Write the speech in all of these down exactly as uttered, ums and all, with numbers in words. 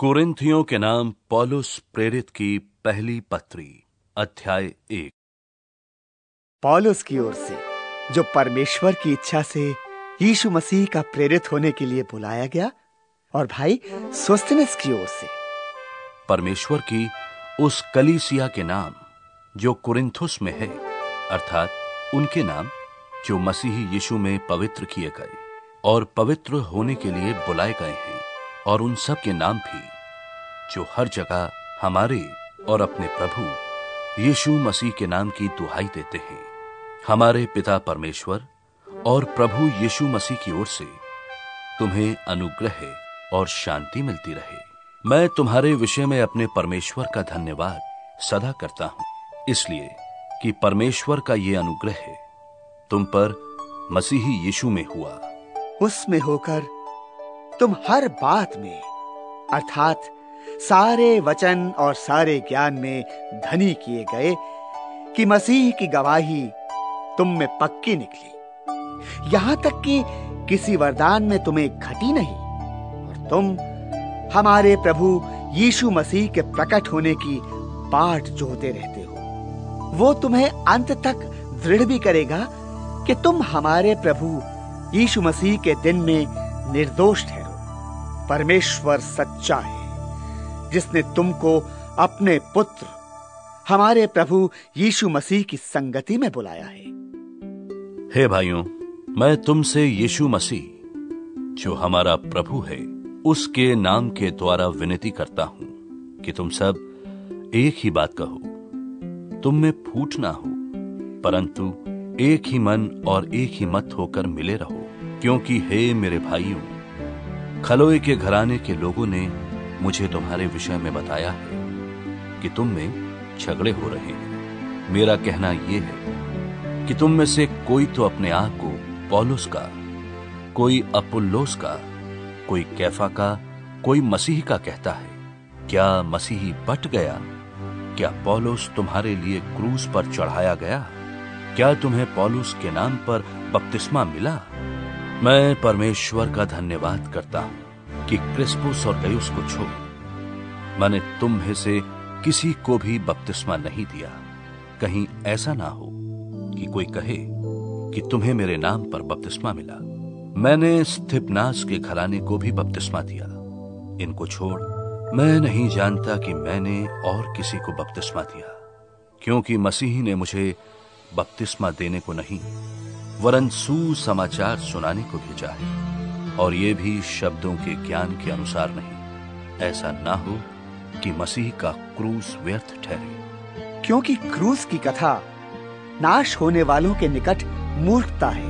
कुरिन्थियों के नाम पौलुस प्रेरित की पहली पत्री, अध्याय एक। पौलुस की ओर से, जो परमेश्वर की इच्छा से यीशु मसीह का प्रेरित होने के लिए बुलाया गया, और भाई सोस्थिनेस की ओर से, परमेश्वर की उस कलीसिया के नाम जो कुरिन्थुस में है, अर्थात उनके नाम जो मसीही यीशु में पवित्र किए गए और पवित्र होने के लिए बुलाए गए हैं, और उन सब के नाम भी जो हर जगह हमारे और अपने प्रभु यीशु मसीह के नाम की दुहाई देते हैं। हमारे पिता परमेश्वर और प्रभु यीशु मसीह की ओर से तुम्हें अनुग्रह और शांति मिलती रहे। मैं तुम्हारे विषय में अपने परमेश्वर का धन्यवाद सदा करता हूं, इसलिए कि परमेश्वर का ये अनुग्रह तुम पर मसीही यीशु में हुआ। उसमें होकर तुम हर बात में, अर्थात सारे वचन और सारे ज्ञान में धनी किए गए कि मसीह की गवाही तुम में पक्की निकली, यहां तक कि किसी वरदान में तुम्हें घटी नहीं, और तुम हमारे प्रभु यीशु मसीह के प्रकट होने की बाट जोहते रहते हो। वो तुम्हें अंत तक दृढ़ भी करेगा कि तुम हमारे प्रभु यीशु मसीह के दिन में निर्दोष ठहरो। परमेश्वर सच्चा है, जिसने तुमको अपने पुत्र हमारे प्रभु यीशु मसीह की संगति में बुलाया है। हे भाइयों, मैं तुमसे यीशु मसीह जो हमारा प्रभु है उसके नाम के द्वारा विनती करता हूं कि तुम सब एक ही बात कहो, तुम में फूट ना हो, परंतु एक ही मन और एक ही मत होकर मिले रहो। क्योंकि हे मेरे भाइयों, खलोए के घराने के लोगों ने मुझे तुम्हारे विषय में बताया है कि तुम में झगड़े हो रहे हैं। मेरा कहना यह है कि तुम में से कोई तो अपने आप को पौलुस का, कोई अपुल्लोस का, कोई कैफा का, कोई मसीह का कहता है। क्या मसीही बट गया? क्या पौलुस तुम्हारे लिए क्रूस पर चढ़ाया गया? क्या तुम्हें पौलुस के नाम पर बपतिस्मा मिला? मैं परमेश्वर का धन्यवाद करता हूं कि क्रिस्पुस और गयुस को छोड़ मैंने तुम में से किसी को भी बपतिस्मा नहीं दिया। कहीं ऐसा ना हो कि कोई कहे कि तुम्हें मेरे नाम पर बपतिस्मा मिला। मैंने स्थिपनास के घराने को भी बपतिस्मा दिया। इनको छोड़ मैं नहीं जानता कि मैंने और किसी को बपतिस्मा दिया, क्योंकि मसीह ने मुझे बपतिस्मा देने को नहीं वरन सुसमाचार सुनाने को भेजा है, और ये भी शब्दों के ज्ञान के अनुसार नहीं, ऐसा ना हो कि मसीह का क्रूस व्यर्थ ठहरे। क्योंकि क्रूस की कथा नाश होने वालों के निकट मूर्खता है,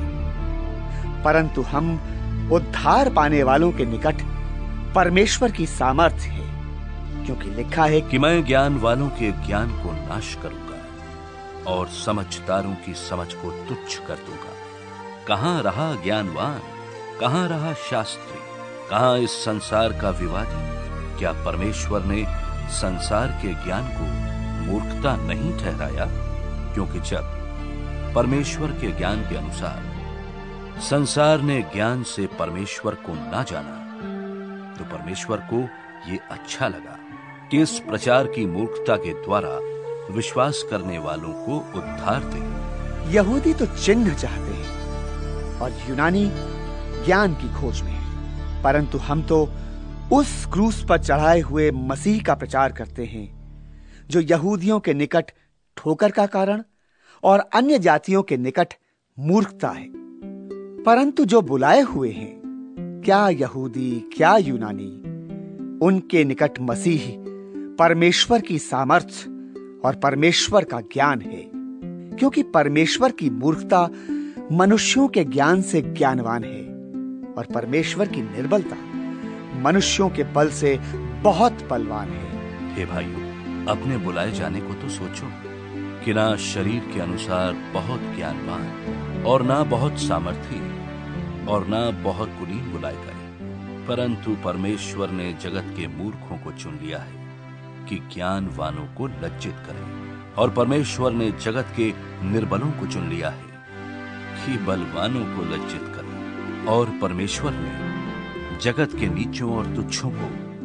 परंतु हम उद्धार पाने वालों के निकट परमेश्वर की सामर्थ्य है। क्योंकि लिखा है कि मैं ज्ञान वालों के ज्ञान को नाश करूंगा और समझदारों की समझ को तुच्छ कर दूंगा। कहां रहा ज्ञानवान, कहां रहा शास्त्री, कहां इस संसार का विवादी? क्या परमेश्वर ने संसार के ज्ञान को मूर्खता नहीं ठहराया? क्योंकि जब परमेश्वर के ज्ञान के अनुसार संसार ने ज्ञान से परमेश्वर को ना जाना, तो परमेश्वर को ये अच्छा लगा कि इस प्रचार की मूर्खता के द्वारा विश्वास करने वालों को उद्धार दे। यहूदी तो चिन्ह चाहते हैं और यूनानी ज्ञान की खोज में, परंतु हम तो उस क्रूस पर चढ़ाए हुए मसीह का प्रचार करते हैं, जो यहूदियों के निकट ठोकर का कारण और अन्य जातियों के निकट मूर्खता है। परंतु जो बुलाए हुए हैं, क्या यहूदी क्या यूनानी, उनके निकट मसीह परमेश्वर की सामर्थ्य और परमेश्वर का ज्ञान है। क्योंकि परमेश्वर की मूर्खता मनुष्यों के ज्ञान से ज्ञानवान है, और परमेश्वर की निर्बलता मनुष्यों के बल से बहुत बलवान है। हे भाइयों, अपने बुलाए जाने को तो सोचो कि ना शरीर के अनुसार बहुत ज्ञानवान और ना बहुत सामर्थी और ना बहुत कुलीन बुलाए गए, परंतु परमेश्वर ने जगत के मूर्खों को चुन लिया है कि ज्ञानवानों को लज्जित करें, और परमेश्वर ने जगत के निर्बलों को चुन लिया है कि बलवानों को लज्जित करें। और परमेश्वर ने जगत के नीचों और तुच्छों को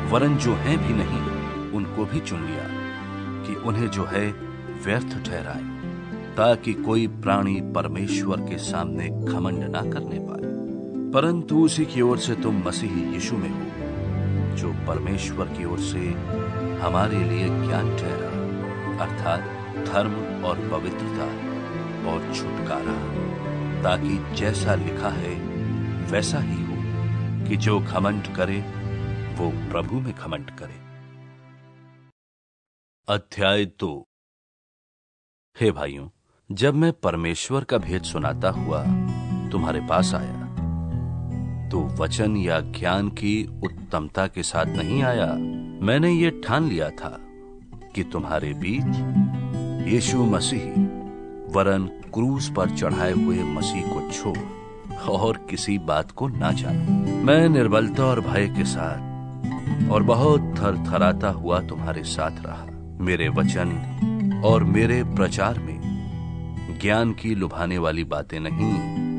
वरन जो हैं भी नहीं उनको भी चुन लिया कि उन्हें जो है व्यर्थ ठहराए, ताकि कोई प्राणी परमेश्वर के सामने घमंड ना करने पाए। परंतु उसी की ओर से तुम मसीह यीशु में हो, जो परमेश्वर की ओर से हमारे लिए ज्ञान ठहरा, अर्थात धर्म और पवित्रता और छुटकारा, ताकि जैसा लिखा है वैसा ही हो कि जो घमंड करे वो प्रभु में घमंड करे। अध्याय दो। हे भाइयों, जब मैं परमेश्वर का भेद सुनाता हुआ तुम्हारे पास आया तो वचन या ज्ञान की उत्तमता के साथ नहीं आया। मैंने ये ठान लिया था कि तुम्हारे बीच यीशु मसीह वरन क्रूस पर चढ़ाए हुए मसीह को छोड़ और किसी बात को ना जानूं। मैं निर्बलता और भय के साथ और बहुत थरथराता हुआ तुम्हारे साथ रहा। मेरे वचन और मेरे प्रचार में ज्ञान की लुभाने वाली बातें नहीं,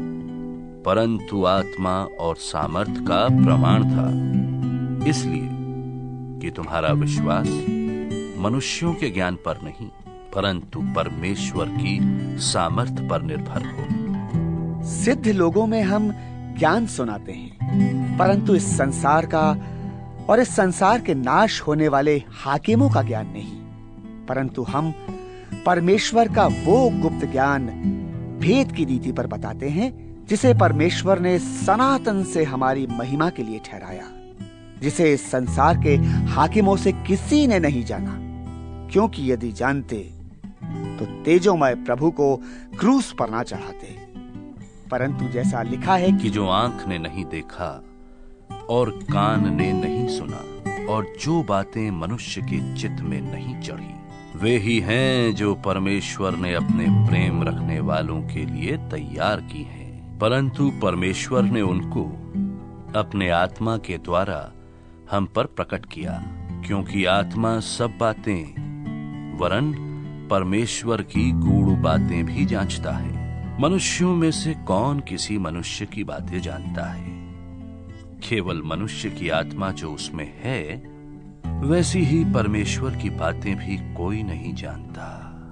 परंतु आत्मा और सामर्थ का प्रमाण था, इसलिए कि तुम्हारा विश्वास मनुष्यों के ज्ञान पर नहीं परंतु परमेश्वर की सामर्थ पर निर्भर हो। सिद्ध लोगों में हम ज्ञान सुनाते हैं, परंतु इस संसार का और इस संसार के नाश होने वाले हाकिमों का ज्ञान नहीं, परंतु हम परमेश्वर का वो गुप्त ज्ञान भेद की रीति पर बताते हैं, जिसे परमेश्वर ने सनातन से हमारी महिमा के लिए ठहराया, जिसे इस संसार के हाकिमों से किसी ने नहीं जाना, क्योंकि यदि जानते तो तेजोमय प्रभु को क्रूस पर ना चढ़ाते। परंतु जैसा लिखा है कि जो आंख ने नहीं देखा और कान ने नहीं सुना और जो बातें मनुष्य के चित्त में नहीं चढ़ी, वे ही हैं जो परमेश्वर ने अपने प्रेम रखने वालों के लिए तैयार की हैं। परंतु परमेश्वर ने उनको अपने आत्मा के द्वारा हम पर प्रकट किया, क्योंकि आत्मा सब बातें वरन परमेश्वर की गूढ़ बातें भी जांचता है। मनुष्यों में से कौन किसी मनुष्य की बातें जानता है? केवल मनुष्य की आत्मा जो उसमें है, वैसी ही परमेश्वर की बातें भी कोई नहीं जानता।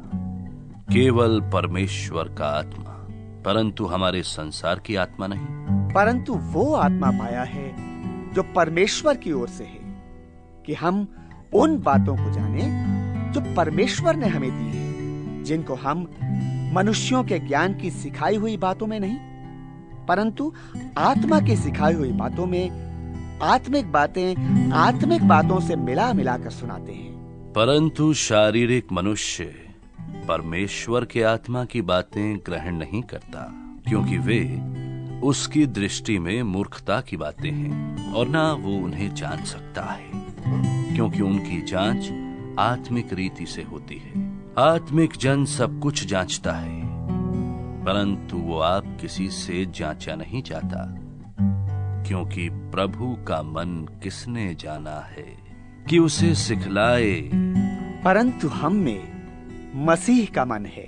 केवल परमेश्वर का आत्मा, परंतु हमारे संसार की आत्मा नहीं। परंतु वो आत्मा पाया है जो परमेश्वर की ओर से है, कि हम उन बातों को जाने जो परमेश्वर ने हमें दी है, जिनको हम मनुष्यों के ज्ञान की सिखाई हुई बातों में नहीं, परंतु आत्मा की सिखाई हुई बातों में आत्मिक बातें आत्मिक बातों से मिला मिलाकर सुनाते हैं। परंतु शारीरिक मनुष्य परमेश्वर के आत्मा की बातें ग्रहण नहीं करता, क्योंकि वे उसकी दृष्टि में मूर्खता की बातें हैं और ना वो उन्हें जान सकता है, क्योंकि उनकी जांच आत्मिक रीति से होती है। आत्मिक जन सब कुछ जांचता है, परंतु वो आप किसी से जांचा नहीं जाता, क्योंकि प्रभु का मन किसने जाना है कि उसे सिखलाए। परंतु हम में मसीह का मन है।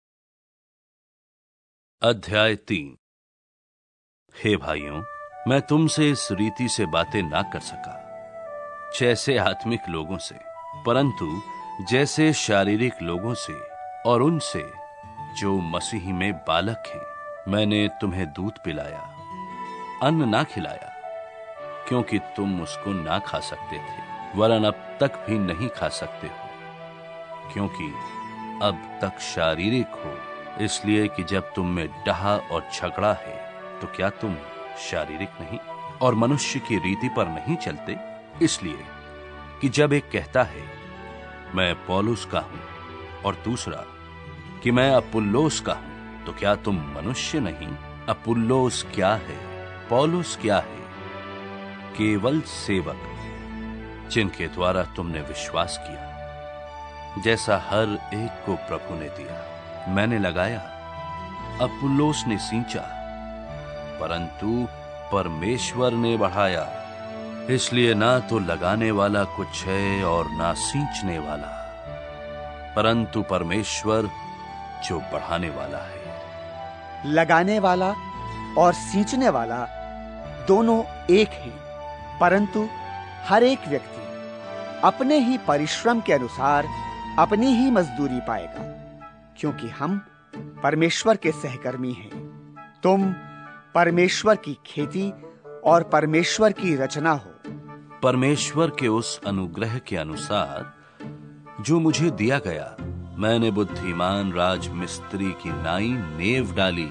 अध्याय तीन। हे भाइयों, मैं तुमसे इस रीति से बातें ना कर सका जैसे आत्मिक लोगों से, परंतु जैसे शारीरिक लोगों से और उनसे जो मसीह में बालक हैं। मैंने तुम्हें दूध पिलाया, अन्न ना खिलाया, क्योंकि तुम उसको ना खा सकते थे, वरन अब तक भी नहीं खा सकते हो, क्योंकि अब तक शारीरिक हो, इसलिए कि जब तुम में डहा और झगड़ा है तो क्या तुम शारीरिक नहीं और मनुष्य की रीति पर नहीं चलते? इसलिए कि जब एक कहता है मैं पौलुस का हूं और दूसरा कि मैं अपुल्लोस का हूं, तो क्या तुम मनुष्य नहीं? अपुल्लोस क्या है, पौलुस क्या है? केवल सेवक जिनके द्वारा तुमने विश्वास किया, जैसा हर एक को प्रभु ने दिया। मैंने लगाया, अपुल्लोस ने सींचा, परंतु परमेश्वर ने बढ़ाया। इसलिए ना तो लगाने वाला कुछ है और ना सींचने वाला, परंतु परमेश्वर जो बढ़ाने वाला है। लगाने वाला और सींचने वाला दोनों एक हैं, परंतु हर एक व्यक्ति अपने ही परिश्रम के अनुसार अपनी ही मजदूरी पाएगा, क्योंकि हम परमेश्वर के सहकर्मी हैं। तुम परमेश्वर की खेती और परमेश्वर की रचना हो। परमेश्वर के उस अनुग्रह के अनुसार जो मुझे दिया गया, मैंने बुद्धिमान राजमिस्त्री की नाई नेव डाली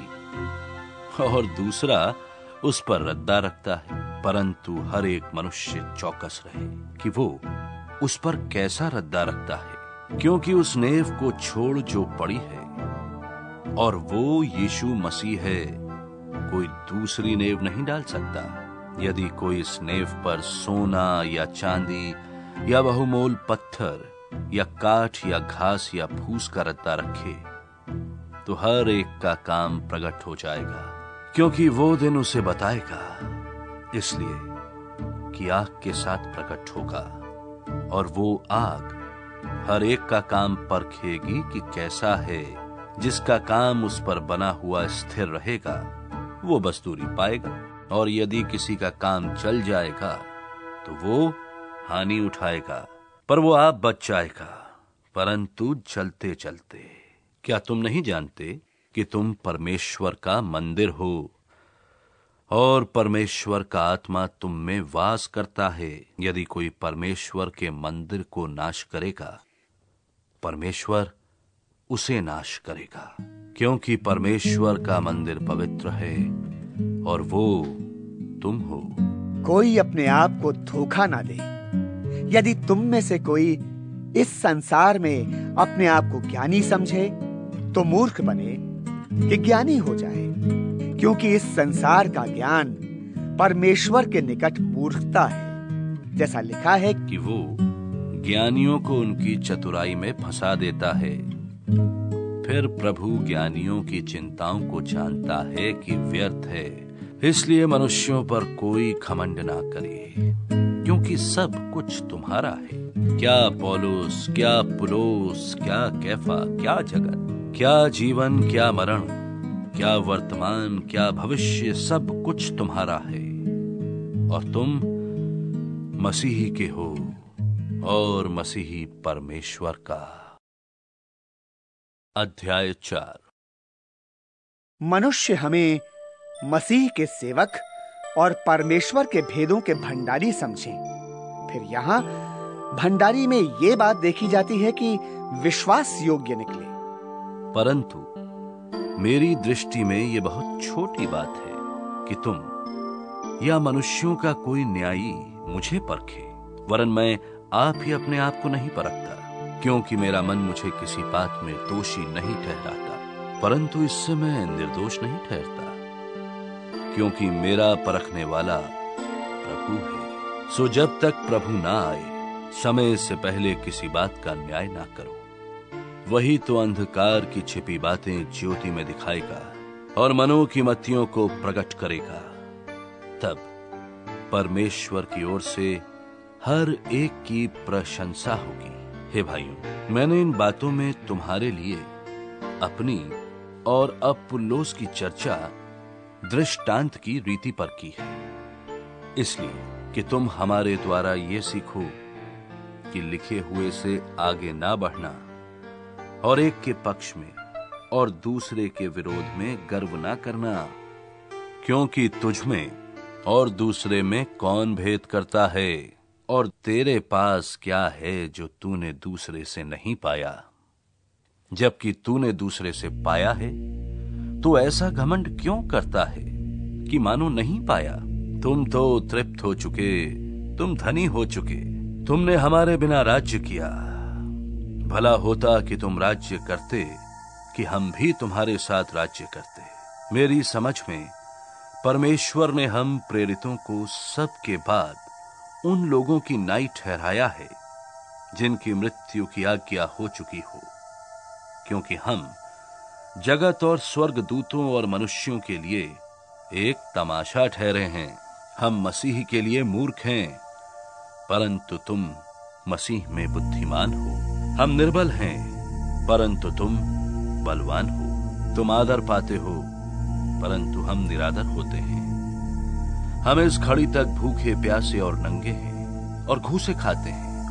और दूसरा उस पर रद्दा रखता है, परंतु हर एक मनुष्य चौकस रहे कि वो उस पर कैसा रद्दा रखता है, क्योंकि उस नेव को छोड़ जो पड़ी है और वो यीशु मसीह है, कोई दूसरी नेव नहीं डाल सकता। यदि कोई इस नेव पर सोना या चांदी या बहुमोल पत्थर या काठ या घास या फूस का रद्दा रखे, तो हर एक का काम प्रकट हो जाएगा, क्योंकि वो दिन उसे बताएगा, इसलिए कि आग के साथ प्रकट होगा, और वो आग हर एक का काम परखेगी कि कैसा है। जिसका काम उस पर बना हुआ स्थिर रहेगा, वो मजदूरी पाएगा, और यदि किसी का काम चल जाएगा तो वो हानि उठाएगा, पर वो आप बच जाएगा, परंतु चलते चलते। क्या तुम नहीं जानते कि तुम परमेश्वर का मंदिर हो और परमेश्वर का आत्मा तुम में वास करता है? यदि कोई परमेश्वर के मंदिर को नाश करेगा, परमेश्वर उसे नाश करेगा, क्योंकि परमेश्वर का मंदिर पवित्र है और वो तुम हो। कोई अपने आप को धोखा ना दे। यदि तुम में से कोई इस संसार में अपने आप को ज्ञानी समझे, तो मूर्ख बने कि ज्ञानी हो जाए, क्योंकि इस संसार का ज्ञान परमेश्वर के निकट मूर्खता है। जैसा लिखा है कि वो ज्ञानियों को उनकी चतुराई में फंसा देता है। फिर प्रभु ज्ञानियों की चिंताओं को जानता है कि व्यर्थ है, इसलिए मनुष्यों पर कोई घमंड ना करे, क्योंकि सब कुछ तुम्हारा है। क्या पौलुस, क्या पुलोस, क्या कैफा, क्या जगत, क्या जीवन, क्या मरण, क्या वर्तमान, क्या भविष्य, सब कुछ तुम्हारा है, और तुम मसीही के हो और मसीही परमेश्वर का। अध्याय चार। मनुष्य हमें मसीह के सेवक और परमेश्वर के भेदों के भंडारी समझे। फिर यहाँ भंडारी में ये बात देखी जाती है कि विश्वास योग्य निकले। परंतु मेरी दृष्टि में ये बहुत छोटी बात है कि तुम या मनुष्यों का कोई न्यायी मुझे परखे, वरन मैं आप ही अपने आप को नहीं परखता, क्योंकि मेरा मन मुझे किसी बात में दोषी नहीं ठहराता, परंतु इससे मैं निर्दोष नहीं ठहरता, क्योंकि मेरा परखने वाला प्रभु है। सो जब तक प्रभु ना आए, समय से पहले किसी बात का न्याय ना करो। वही तो अंधकार की छिपी बातें ज्योति में दिखाएगा और मनों की मतियों को प्रकट करेगा। तब परमेश्वर की ओर से हर एक की प्रशंसा होगी। हे भाइयों, मैंने इन बातों में तुम्हारे लिए अपनी और अपुल्लोस की चर्चा दृष्टांत की रीति पर की है, इसलिए कि तुम हमारे द्वारा ये सीखो कि लिखे हुए से आगे ना बढ़ना और एक के पक्ष में और दूसरे के विरोध में गर्व ना करना, क्योंकि तुझ में और दूसरे में कौन भेद करता है, और तेरे पास क्या है जो तूने दूसरे से नहीं पाया, जबकि तूने दूसरे से पाया है, तो ऐसा घमंड क्यों करता है कि मानो नहीं पाया। तुम तो तृप्त हो चुके, तुम धनी हो चुके, तुमने हमारे बिना राज्य किया। भला होता कि तुम राज्य करते, कि हम भी तुम्हारे साथ राज्य करते। मेरी समझ में परमेश्वर ने हम प्रेरितों को सबके बाद उन लोगों की नाई ठहराया है जिनकी मृत्यु की आज्ञा हो चुकी हो, क्योंकि हम जगत और स्वर्ग दूतों और मनुष्यों के लिए एक तमाशा ठहरे हैं। हम मसीह के लिए मूर्ख हैं, परंतु तुम मसीह में बुद्धिमान हो। हम निर्बल हैं, परंतु तुम बलवान हो। तुम आदर पाते हो, परंतु हम निरादर होते हैं। हम इस घड़ी तक भूखे प्यासे और नंगे हैं, और घूसे खाते हैं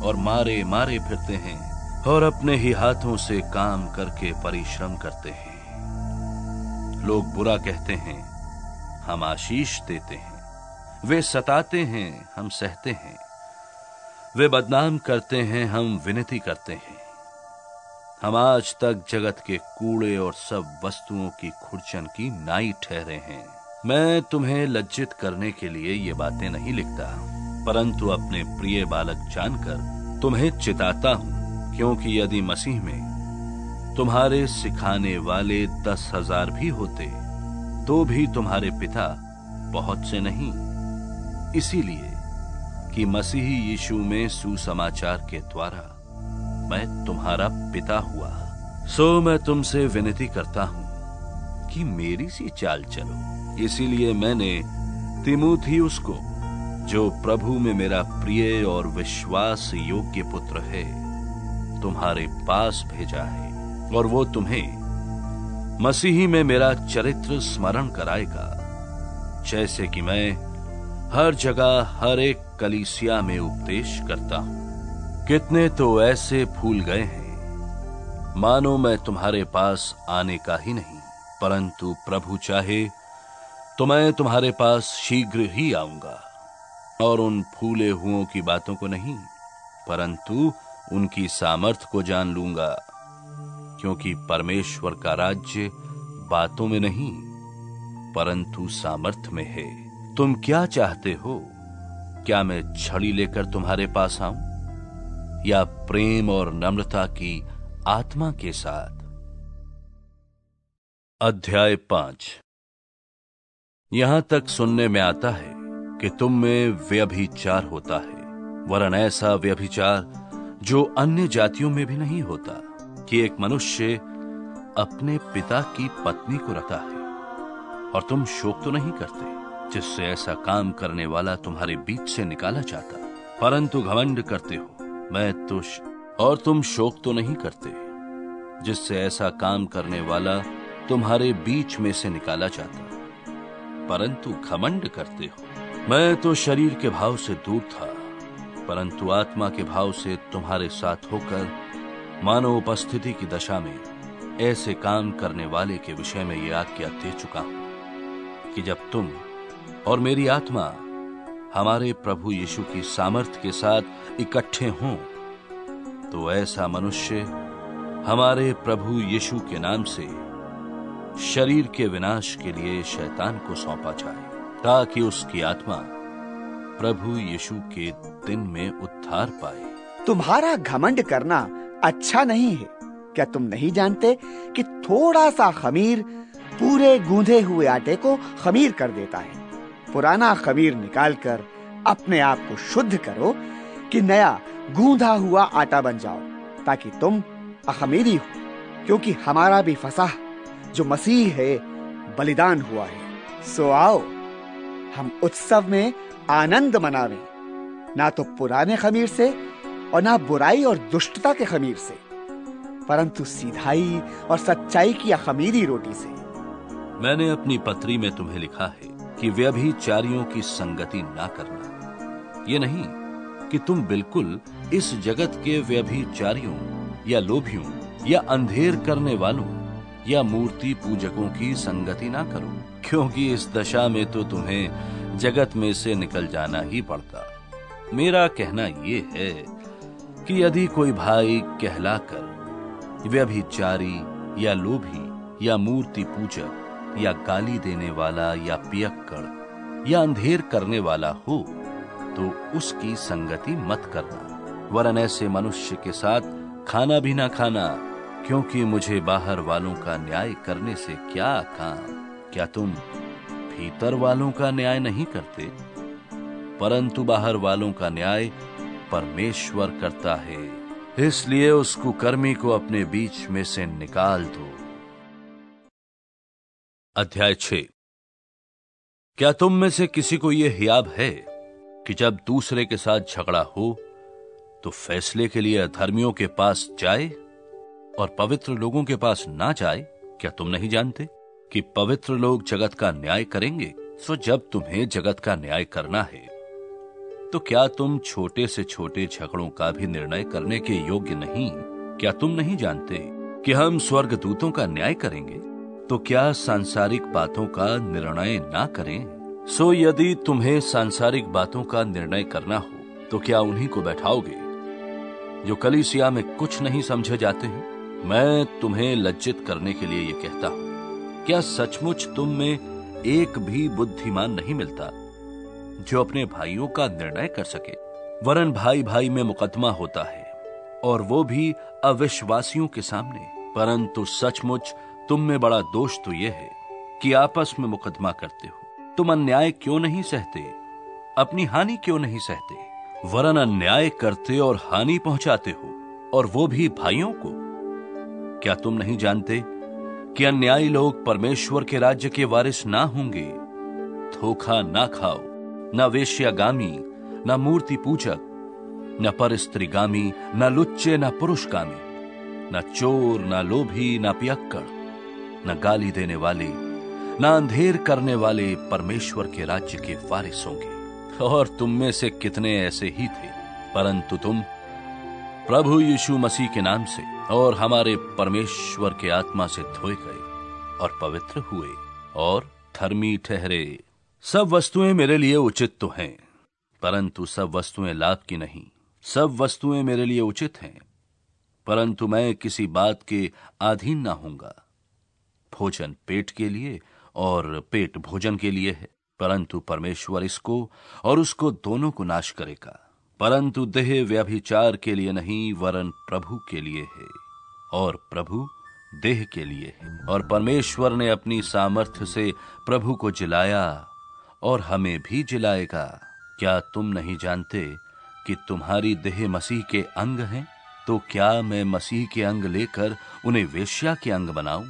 और मारे मारे फिरते हैं और अपने ही हाथों से काम करके परिश्रम करते हैं। लोग बुरा कहते हैं, हम आशीष देते हैं। वे सताते हैं, हम सहते हैं। वे बदनाम करते हैं, हम विनती करते हैं। हम आज तक जगत के कूड़े और सब वस्तुओं की खुरचन की नाई ठहरे हैं। मैं तुम्हें लज्जित करने के लिए ये बातें नहीं लिखता, परंतु अपने प्रिय बालक जानकर तुम्हें चिताता हूं, क्योंकि यदि मसीह में तुम्हारे सिखाने वाले दस हजार भी होते तो भी तुम्हारे पिता बहुत से नहीं, इसीलिए कि मसीह यीशु में सुसमाचार के द्वारा मैं तुम्हारा पिता हुआ। सो मैं तुमसे विनती करता हूं कि मेरी सी चाल चलो। इसीलिए मैंने तीमुथियुस को, जो प्रभु में मेरा प्रिय और विश्वास योग्य पुत्र है, तुम्हारे पास भेजा है, और वो तुम्हें मसीह में मेरा चरित्र स्मरण कराएगा, जैसे कि मैं हर जगह हर एक कलीसिया में उपदेश करता हूं। कितने तो ऐसे फूल गए हैं मानो मैं तुम्हारे पास आने का ही नहीं, परंतु प्रभु चाहे तो मैं तुम्हारे पास शीघ्र ही आऊंगा, और उन फूले हुओं की बातों को नहीं, परंतु उनकी सामर्थ को जान लूंगा, क्योंकि परमेश्वर का राज्य बातों में नहीं परंतु सामर्थ में है। तुम क्या चाहते हो? क्या मैं छड़ी लेकर तुम्हारे पास आऊं, या प्रेम और नम्रता की आत्मा के साथ? अध्याय पांच। यहां तक सुनने में आता है कि तुम में व्यभिचार होता है, वरन ऐसा व्यभिचार जो अन्य जातियों में भी नहीं होता, कि एक मनुष्य अपने पिता की पत्नी को रखता है। और तुम शोक तो नहीं करते, जिससे ऐसा काम करने वाला तुम्हारे बीच से निकाला जाता, परंतु घमंड करते हो। मैं तो श... और तुम शोक तो नहीं करते, जिससे ऐसा काम करने वाला तुम्हारे बीच में से निकाला जाता, परंतु घमंड करते हो। मैं तो शरीर के भाव से दूर था, परंतु आत्मा के भाव से तुम्हारे साथ होकर मानव उपस्थिति की दशा में ऐसे काम करने वाले के विषय में यह आज्ञा दे चुका हूं कि जब तुम और मेरी आत्मा हमारे प्रभु यीशु की सामर्थ के साथ इकट्ठे हों, तो ऐसा मनुष्य हमारे प्रभु यीशु के नाम से शरीर के विनाश के लिए शैतान को सौंपा जाए, ताकि उसकी आत्मा प्रभु यीशु के दिन में उद्धार पाए। तुम्हारा घमंड करना अच्छा नहीं है। क्या तुम नहीं जानते कि थोड़ा सा खमीर पूरे गूंधे हुए आटे को खमीर कर देता है? पुराना खमीर निकालकर अपने आप को शुद्ध करो कि नया गूंधा हुआ आटा बन जाओ, ताकि तुम अखमीरी हो, क्योंकि हमारा भी फसह जो मसीह है बलिदान हुआ है। सो आओ हम उत्सव में आनंद मनावें, ना तो पुराने खमीर से और ना बुराई और दुष्टता के खमीर से, परंतु सीधाई और सच्चाई की अखमीरी रोटी से। मैंने अपनी पत्री में तुम्हें लिखा है कि व्यभिचारियों की संगति ना करना। ये नहीं कि तुम बिल्कुल इस जगत के व्यभिचारियों या लोभियों या अंधेर करने वालों या मूर्ति पूजकों की संगति ना करो, क्योंकि इस दशा में तो तुम्हें जगत में से निकल जाना ही पड़ता। मेरा कहना ये है कि यदि कोई भाई कहलाकर व्यभिचारी या लोभी या मूर्ति पूजक या गाली देने वाला या पियक्कड़ या अंधेर करने वाला हो, तो उसकी संगति मत करना, वरन ऐसे मनुष्य के साथ खाना भी ना खाना, क्योंकि मुझे बाहर वालों का न्याय करने से क्या काम? क्या तुम भीतर वालों का न्याय नहीं करते? परंतु बाहर वालों का न्याय परमेश्वर करता है। इसलिए उस कुकर्मी को अपने बीच में से निकाल दो। अध्याय छह। क्या तुम में से किसी को यह हियाब है कि जब दूसरे के साथ झगड़ा हो तो फैसले के लिए अधर्मियों के पास जाए और पवित्र लोगों के पास ना जाए? क्या तुम नहीं जानते कि पवित्र लोग जगत का न्याय करेंगे? सो जब तुम्हें जगत का न्याय करना है तो क्या तुम छोटे से छोटे झगड़ों का भी निर्णय करने के योग्य नहीं? क्या तुम नहीं जानते कि हम स्वर्गदूतों का न्याय करेंगे? तो क्या सांसारिक बातों का निर्णय ना करें? सो यदि तुम्हें सांसारिक बातों का निर्णय करना हो तो क्या उन्हीं को बैठाओगे जो कलीसिया में कुछ नहीं समझे जाते हैं? मैं तुम्हें लज्जित करने के लिए ये कहता हूं, क्या सचमुच तुम में एक भी बुद्धिमान नहीं मिलता जो अपने भाइयों का निर्णय कर सके? वरन भाई भाई में मुकदमा होता है, और वो भी अविश्वासियों के सामने। परंतु सचमुच तुम में बड़ा दोष तो यह है कि आपस में मुकदमा करते हो। तुम अन्याय क्यों नहीं सहते? अपनी हानि क्यों नहीं सहते? वरन अन्याय करते और हानि पहुंचाते हो, और वो भी भाइयों को। क्या तुम नहीं जानते कि अन्यायी लोग परमेश्वर के राज्य के वारिस ना होंगे? धोखा ना खाओ, न वेश्यागामी, न मूर्ति पूजक, न परस्त्रीगामी, न लुच्चे, न पुरुषगामी, न चोर, न लोभी, न पियक्कड़, न गाली देने वाले, न अंधेर करने वाले परमेश्वर के राज्य के वारिस होंगे। और तुम में से कितने ऐसे ही थे, परंतु तुम प्रभु यीशु मसीह के नाम से और हमारे परमेश्वर के आत्मा से धोए गए और पवित्र हुए और धर्मी ठहरे। सब वस्तुएं मेरे लिए उचित तो हैं, परंतु सब वस्तुएं लाभ की नहीं। सब वस्तुएं मेरे लिए उचित हैं, परंतु मैं किसी बात के अधीन ना होऊंगा। भोजन पेट के लिए और पेट भोजन के लिए है, परंतु परमेश्वर इसको और उसको दोनों को नाश करेगा। परंतु देह व्यभिचार के लिए नहीं, वरन प्रभु के लिए है, और प्रभु देह के लिए है। और परमेश्वर ने अपनी सामर्थ्य से प्रभु को जिलाया और हमें भी जिलाएगा। क्या तुम नहीं जानते कि तुम्हारी देह मसीह के अंग हैं? तो क्या मैं मसीह के अंग लेकर उन्हें वेश्या के अंग बनाऊं?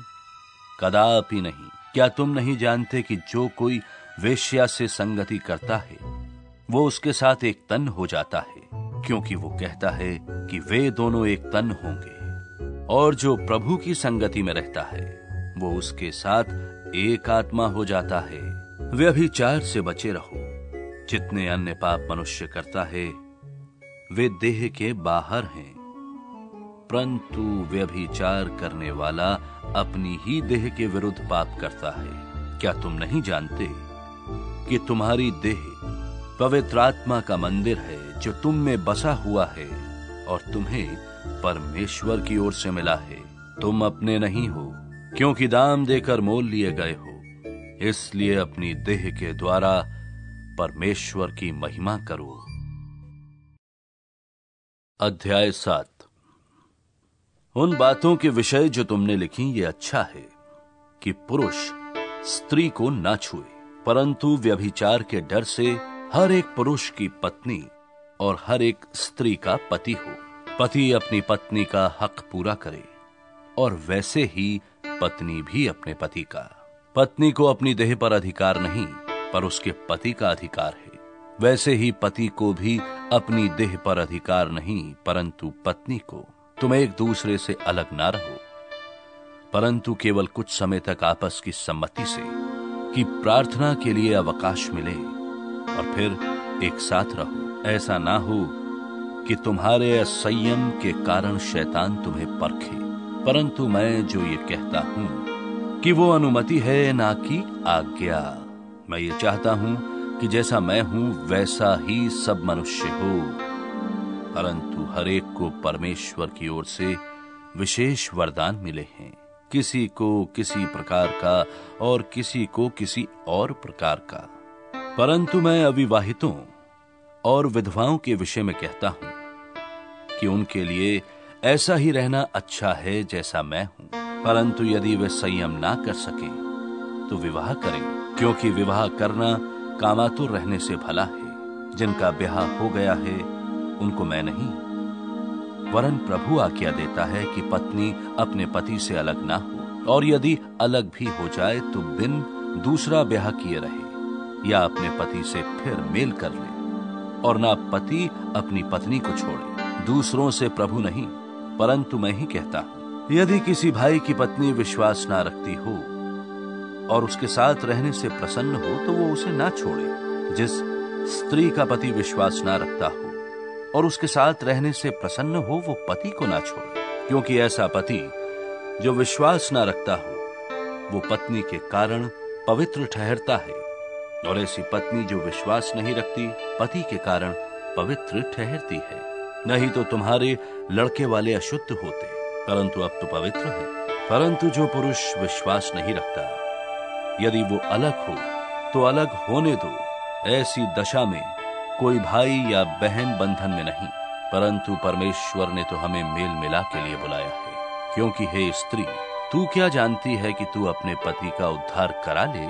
कदापि नहीं। क्या तुम नहीं जानते कि जो कोई वेश्या से संगति करता है वो उसके साथ एक तन हो जाता है, क्योंकि वो कहता है कि वे दोनों एक तन होंगे। और जो प्रभु की संगति में रहता है वो उसके साथ एक आत्मा हो जाता है। व्यभिचार से बचे रहो। जितने अन्य पाप मनुष्य करता है वे देह के बाहर हैं, परंतु व्यभिचार करने वाला अपनी ही देह के विरुद्ध पाप करता है। क्या तुम नहीं जानते कि तुम्हारी देह पवित्र आत्मा का मंदिर है जो तुम में बसा हुआ है और तुम्हें परमेश्वर की ओर से मिला है? तुम अपने नहीं हो, क्योंकि दाम देकर मोल लिए गए हो। इसलिए अपनी देह के द्वारा परमेश्वर की महिमा करो। अध्याय सात। उन बातों के विषय जो तुमने लिखी ये अच्छा है कि पुरुष स्त्री को ना छुए, परंतु व्यभिचार के डर से हर एक पुरुष की पत्नी और हर एक स्त्री का पति हो। पति अपनी पत्नी का हक पूरा करे और वैसे ही पत्नी भी अपने पति का। पत्नी को अपनी देह पर अधिकार नहीं, पर उसके पति का अधिकार है। वैसे ही पति को भी अपनी देह पर अधिकार नहीं, परंतु पत्नी को। तुम एक दूसरे से अलग ना रहो, परंतु केवल कुछ समय तक आपस की सम्मति से, कि प्रार्थना के लिए अवकाश मिले, और फिर एक साथ रहो। ऐसा ना हो कि तुम्हारे असंयम के कारण शैतान तुम्हें परखे। परंतु मैं जो ये कहता हूं कि वो अनुमति है ना कि आज्ञा। मैं ये चाहता हूं कि जैसा मैं हूं वैसा ही सब मनुष्य हो, परंतु हर एक को परमेश्वर की ओर से विशेष वरदान मिले हैं, किसी को किसी प्रकार का और किसी को किसी और प्रकार का। परंतु मैं अविवाहितों और विधवाओं के विषय में कहता हूं कि उनके लिए ऐसा ही रहना अच्छा है जैसा मैं हूं। परंतु यदि वे संयम ना कर सके तो विवाह करें, क्योंकि विवाह करना कामातुर रहने से भला है। जिनका ब्याह हो गया है उनको मैं नहीं, वरन प्रभु आज्ञा देता है कि पत्नी अपने पति से अलग ना हो, और यदि अलग भी हो जाए तो बिन दूसरा ब्याह किए रहे, या अपने पति से फिर मेल कर ले, और ना पति अपनी पत्नी को छोड़े। दूसरों से प्रभु नहीं, परंतु मैं ही कहता हूं। यदि किसी भाई की पत्नी विश्वास ना रखती हो और उसके साथ रहने से प्रसन्न हो तो वो उसे ना छोड़े। जिस स्त्री का पति विश्वास ना रखता हो और उसके साथ रहने से प्रसन्न हो, वो पति को ना छोड़े, क्योंकि ऐसा पति जो विश्वास ना रखता हो वो पत्नी के कारण पवित्र ठहरता है, और ऐसी पत्नी जो विश्वास नहीं रखती पति के कारण पवित्र ठहरती है। नहीं तो तुम्हारे लड़के वाले अशुद्ध होते, परंतु अब तो पवित्र है। परंतु जो पुरुष विश्वास नहीं रखता, यदि वो अलग हो तो अलग होने दो। ऐसी दशा में कोई भाई या बहन बंधन में नहीं, परंतु परमेश्वर ने तो हमें मेल मिला के लिए बुलाया है। क्योंकि हे स्त्री, तू क्या जानती है कि तू अपने पति का उद्धार करा ले,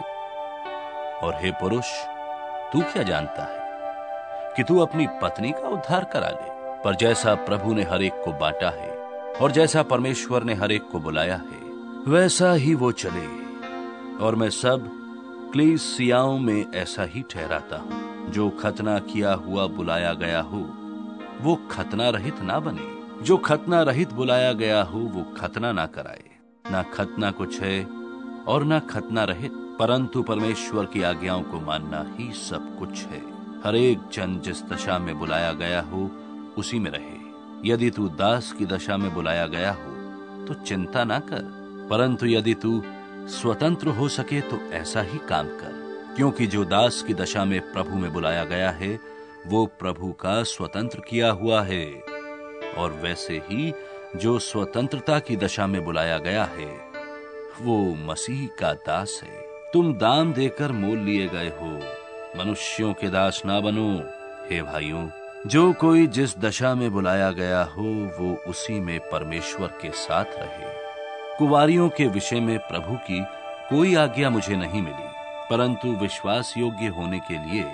और हे पुरुष, तू क्या जानता है कि तू अपनी पत्नी का उद्धार करा ले। पर जैसा प्रभु ने हर एक को बांटा है और जैसा परमेश्वर ने हर एक को बुलाया है, वैसा ही वो चले। और मैं सब क्लीसियाओं में ऐसा ही ठहराता हूं, जो खतना किया हुआ बुलाया गया हो वो खतना रहित ना बने, जो खतना रहित बुलाया गया हो वो खतना ना कराए। ना खतना कुछ है और ना खतना रहित, परंतु परमेश्वर की आज्ञाओं को मानना ही सब कुछ है। हर एक जन जिस दशा में बुलाया गया हो उसी में रहे। यदि तू दास की दशा में बुलाया गया हो तो चिंता ना कर, परंतु यदि तू स्वतंत्र हो सके तो ऐसा ही काम कर, क्योंकि जो दास की दशा में प्रभु में बुलाया गया है वो प्रभु का स्वतंत्र किया हुआ है, और वैसे ही जो स्वतंत्रता की दशा में बुलाया गया है वो मसीह का दास है। तुम दाम देकर मोल लिए गए हो, मनुष्यों के दास ना बनो। हे भाइयों, जो कोई जिस दशा में बुलाया गया हो वो उसी में परमेश्वर के साथ रहे। कुंवारियों के विषय में प्रभु की कोई आज्ञा मुझे नहीं मिली, परंतु विश्वास योग्य होने के लिए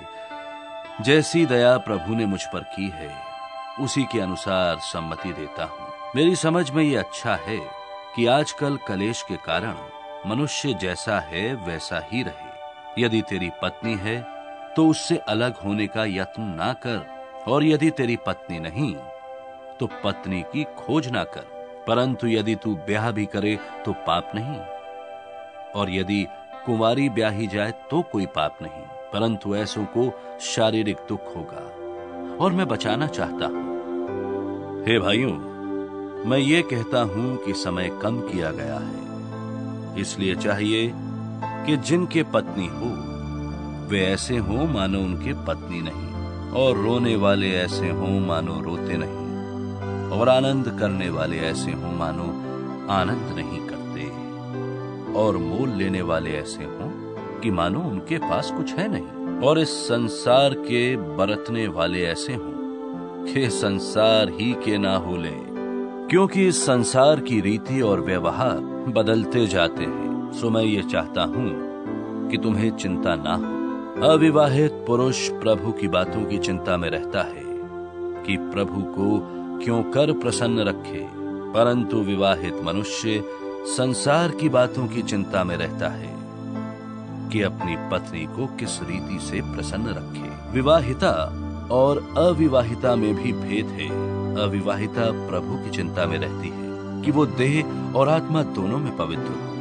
जैसी दया प्रभु ने मुझ पर की है उसी के अनुसार सम्मति देता हूं। मेरी समझ में ये अच्छा है कि आजकल कलेश के कारण मनुष्य जैसा है वैसा ही रहे। यदि तेरी पत्नी है तो उससे अलग होने का यत्न ना कर, और यदि तेरी पत्नी नहीं तो पत्नी की खोज ना कर। परंतु यदि तू ब्याह भी करे तो पाप नहीं, और यदि कुंवारी ब्याही जाए तो कोई पाप नहीं, परंतु ऐसों को शारीरिक दुख होगा, और मैं बचाना चाहता हूं। हे भाइयों, मैं ये कहता हूं कि समय कम किया गया है, इसलिए चाहिए कि जिनके पत्नी हो वे ऐसे हों मानो उनके पत्नी नहीं, और रोने वाले ऐसे हों मानो रोते नहीं, और आनंद करने वाले ऐसे हों मानो आनंद नहीं करते, और मोल लेने वाले ऐसे हों कि मानो उनके पास कुछ है नहीं, और इस संसार के बरतने वाले ऐसे हों कि संसार ही के ना हो ले, क्योंकि इस संसार की रीति और व्यवहार बदलते जाते हैं। सो मैं ये चाहता हूं कि तुम्हें चिंता ना हो। अविवाहित पुरुष प्रभु की बातों की चिंता में रहता है कि प्रभु को क्यों कर प्रसन्न रखे, परंतु विवाहित मनुष्य संसार की बातों की चिंता में रहता है कि अपनी पत्नी को किस रीति से प्रसन्न रखे। विवाहिता और अविवाहिता में भी भेद है। अविवाहिता प्रभु की चिंता में रहती है कि वो देह और आत्मा दोनों में पवित्र हो,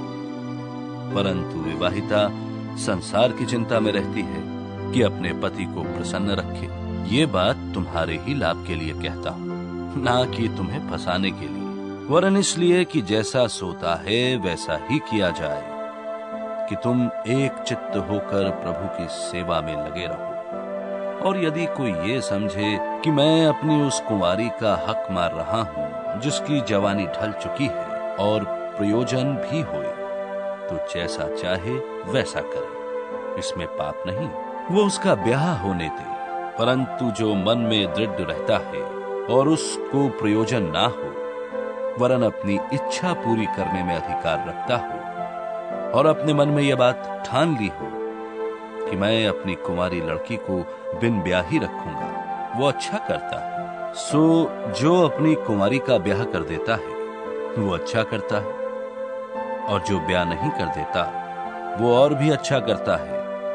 परंतु विवाहिता संसार की चिंता में रहती है कि अपने पति को प्रसन्न रखे। ये बात तुम्हारे ही लाभ के लिए कहता हूँ, ना कि तुम्हें फंसाने के लिए, वरन इसलिए कि जैसा सोता है वैसा ही किया जाए, कि तुम एक चित्त होकर प्रभु की सेवा में लगे रहो। और यदि कोई ये समझे कि मैं अपनी उस कुंवारी का हक मार रहा हूँ जिसकी जवानी ढल चुकी है और प्रयोजन भी होए, तो जैसा चाहे वैसा करे, इसमें पाप नहीं, वो उसका ब्याह होने दे। परंतु जो मन में दृढ़ रहता है और उसको प्रयोजन ना हो, वरन अपनी इच्छा पूरी करने में अधिकार रखता हो, और अपने मन में यह बात ठान ली हो कि मैं अपनी कुंवारी लड़की को बिन ब्याह ही रखूंगा, वो अच्छा करता है। सो जो अपनी कुंवारी का ब्याह कर देता है वो अच्छा करता है, और जो ब्याह नहीं कर देता वो और भी अच्छा करता है।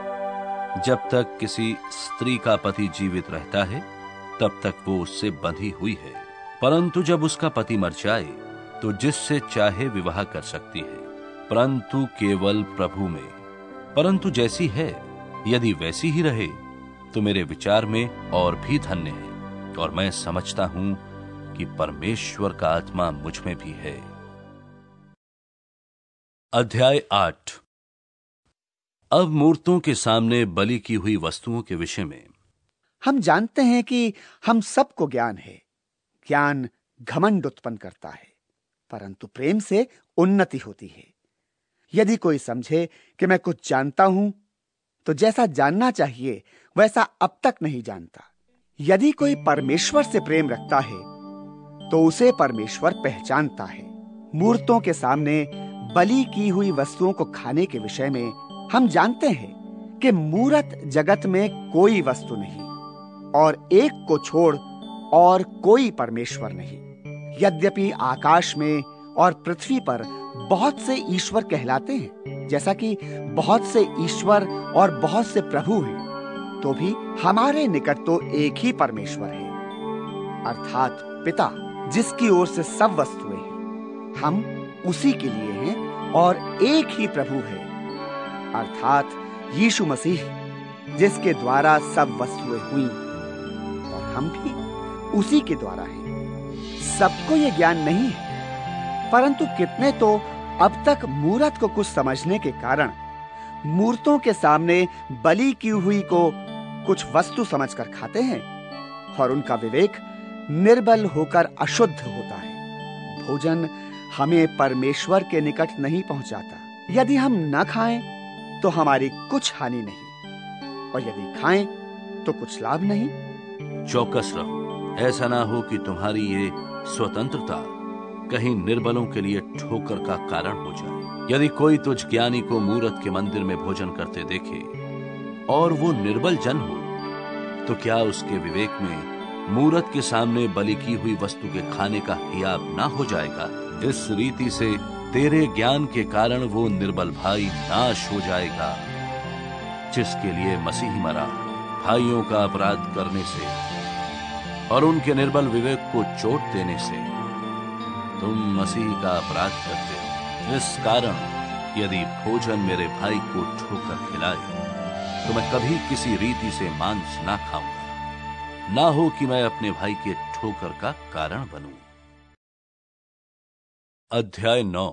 जब तक किसी स्त्री का पति जीवित रहता है तब तक वो उससे बंधी हुई है, परंतु जब उसका पति मर जाए तो जिससे चाहे विवाह कर सकती है, परंतु केवल प्रभु में। परंतु जैसी है यदि वैसी ही रहे, तो मेरे विचार में और भी धन्य है, और मैं समझता हूं कि परमेश्वर का आत्मा मुझ में भी है। अध्याय आठ। अब मूर्तों के सामने बलि की हुई वस्तुओं के विषय में। हम जानते हैं कि हम सबको ज्ञान है। ज्ञान घमंड उत्पन्न करता है, परंतु प्रेम से उन्नति होती है। यदि कोई समझे कि मैं कुछ जानता हूं, तो जैसा जानना चाहिए वैसा अब तक नहीं जानता। यदि कोई परमेश्वर से प्रेम रखता है, तो उसे परमेश्वर पहचानता है। मूर्तों के सामने बलि की हुई वस्तुओं को खाने के विषय में हम जानते हैं कि मूरत जगत में कोई वस्तु नहीं, और एक को छोड़ और कोई परमेश्वर नहीं। यद्यपि आकाश में और पृथ्वी पर बहुत से ईश्वर कहलाते हैं, जैसा कि बहुत से ईश्वर और बहुत से प्रभु हैं, तो भी हमारे निकट तो एक ही परमेश्वर है, अर्थात पिता, जिसकी ओर से सब वस्तुएं हैं। हम उसी के लिए हैं, और एक ही प्रभु है, अर्थात यीशु मसीह, जिसके द्वारा सब वस्तुएं हुई, और हम भी उसी के द्वारा हैं। सबको ये ज्ञान नहीं है, परंतु कितने तो अब तक मूरत को कुछ समझने के कारण मूर्तों के सामने बलि की हुई को कुछ वस्तु समझकर खाते हैं, और उनका विवेक निर्बल होकर अशुद्ध होता है। भोजन हमें परमेश्वर के निकट नहीं पहुंचाता। यदि हम न खाएं तो हमारी कुछ हानि नहीं, और यदि खाएं तो कुछ लाभ नहीं। चौकस रहो, ऐसा ना हो कि तुम्हारी ये स्वतंत्रता कहीं निर्बलों के लिए ठोकर का कारण हो जाए। यदि कोई तुझ ज्ञानी को मूरत के मंदिर में भोजन करते देखे और वो निर्बल जन हो, तो क्या उसके विवेक में मूरत के सामने बलि की हुई वस्तु के खाने का हियाब ना हो जाएगा? इस रीति से तेरे ज्ञान के कारण वो निर्बल भाई नाश हो जाएगा, जिसके लिए मसीह मरा, भाइयों का अपराध करने से और उनके निर्बल विवेक को चोट देने से। तुम मसीह का अपराध करते हो। इस कारण यदि भोजन मेरे भाई को ठोकर खिलाए, तो मैं कभी किसी रीति से मांस ना खाऊंगा, ना हो कि मैं अपने भाई के ठोकर का कारण बनूं। अध्याय नौ।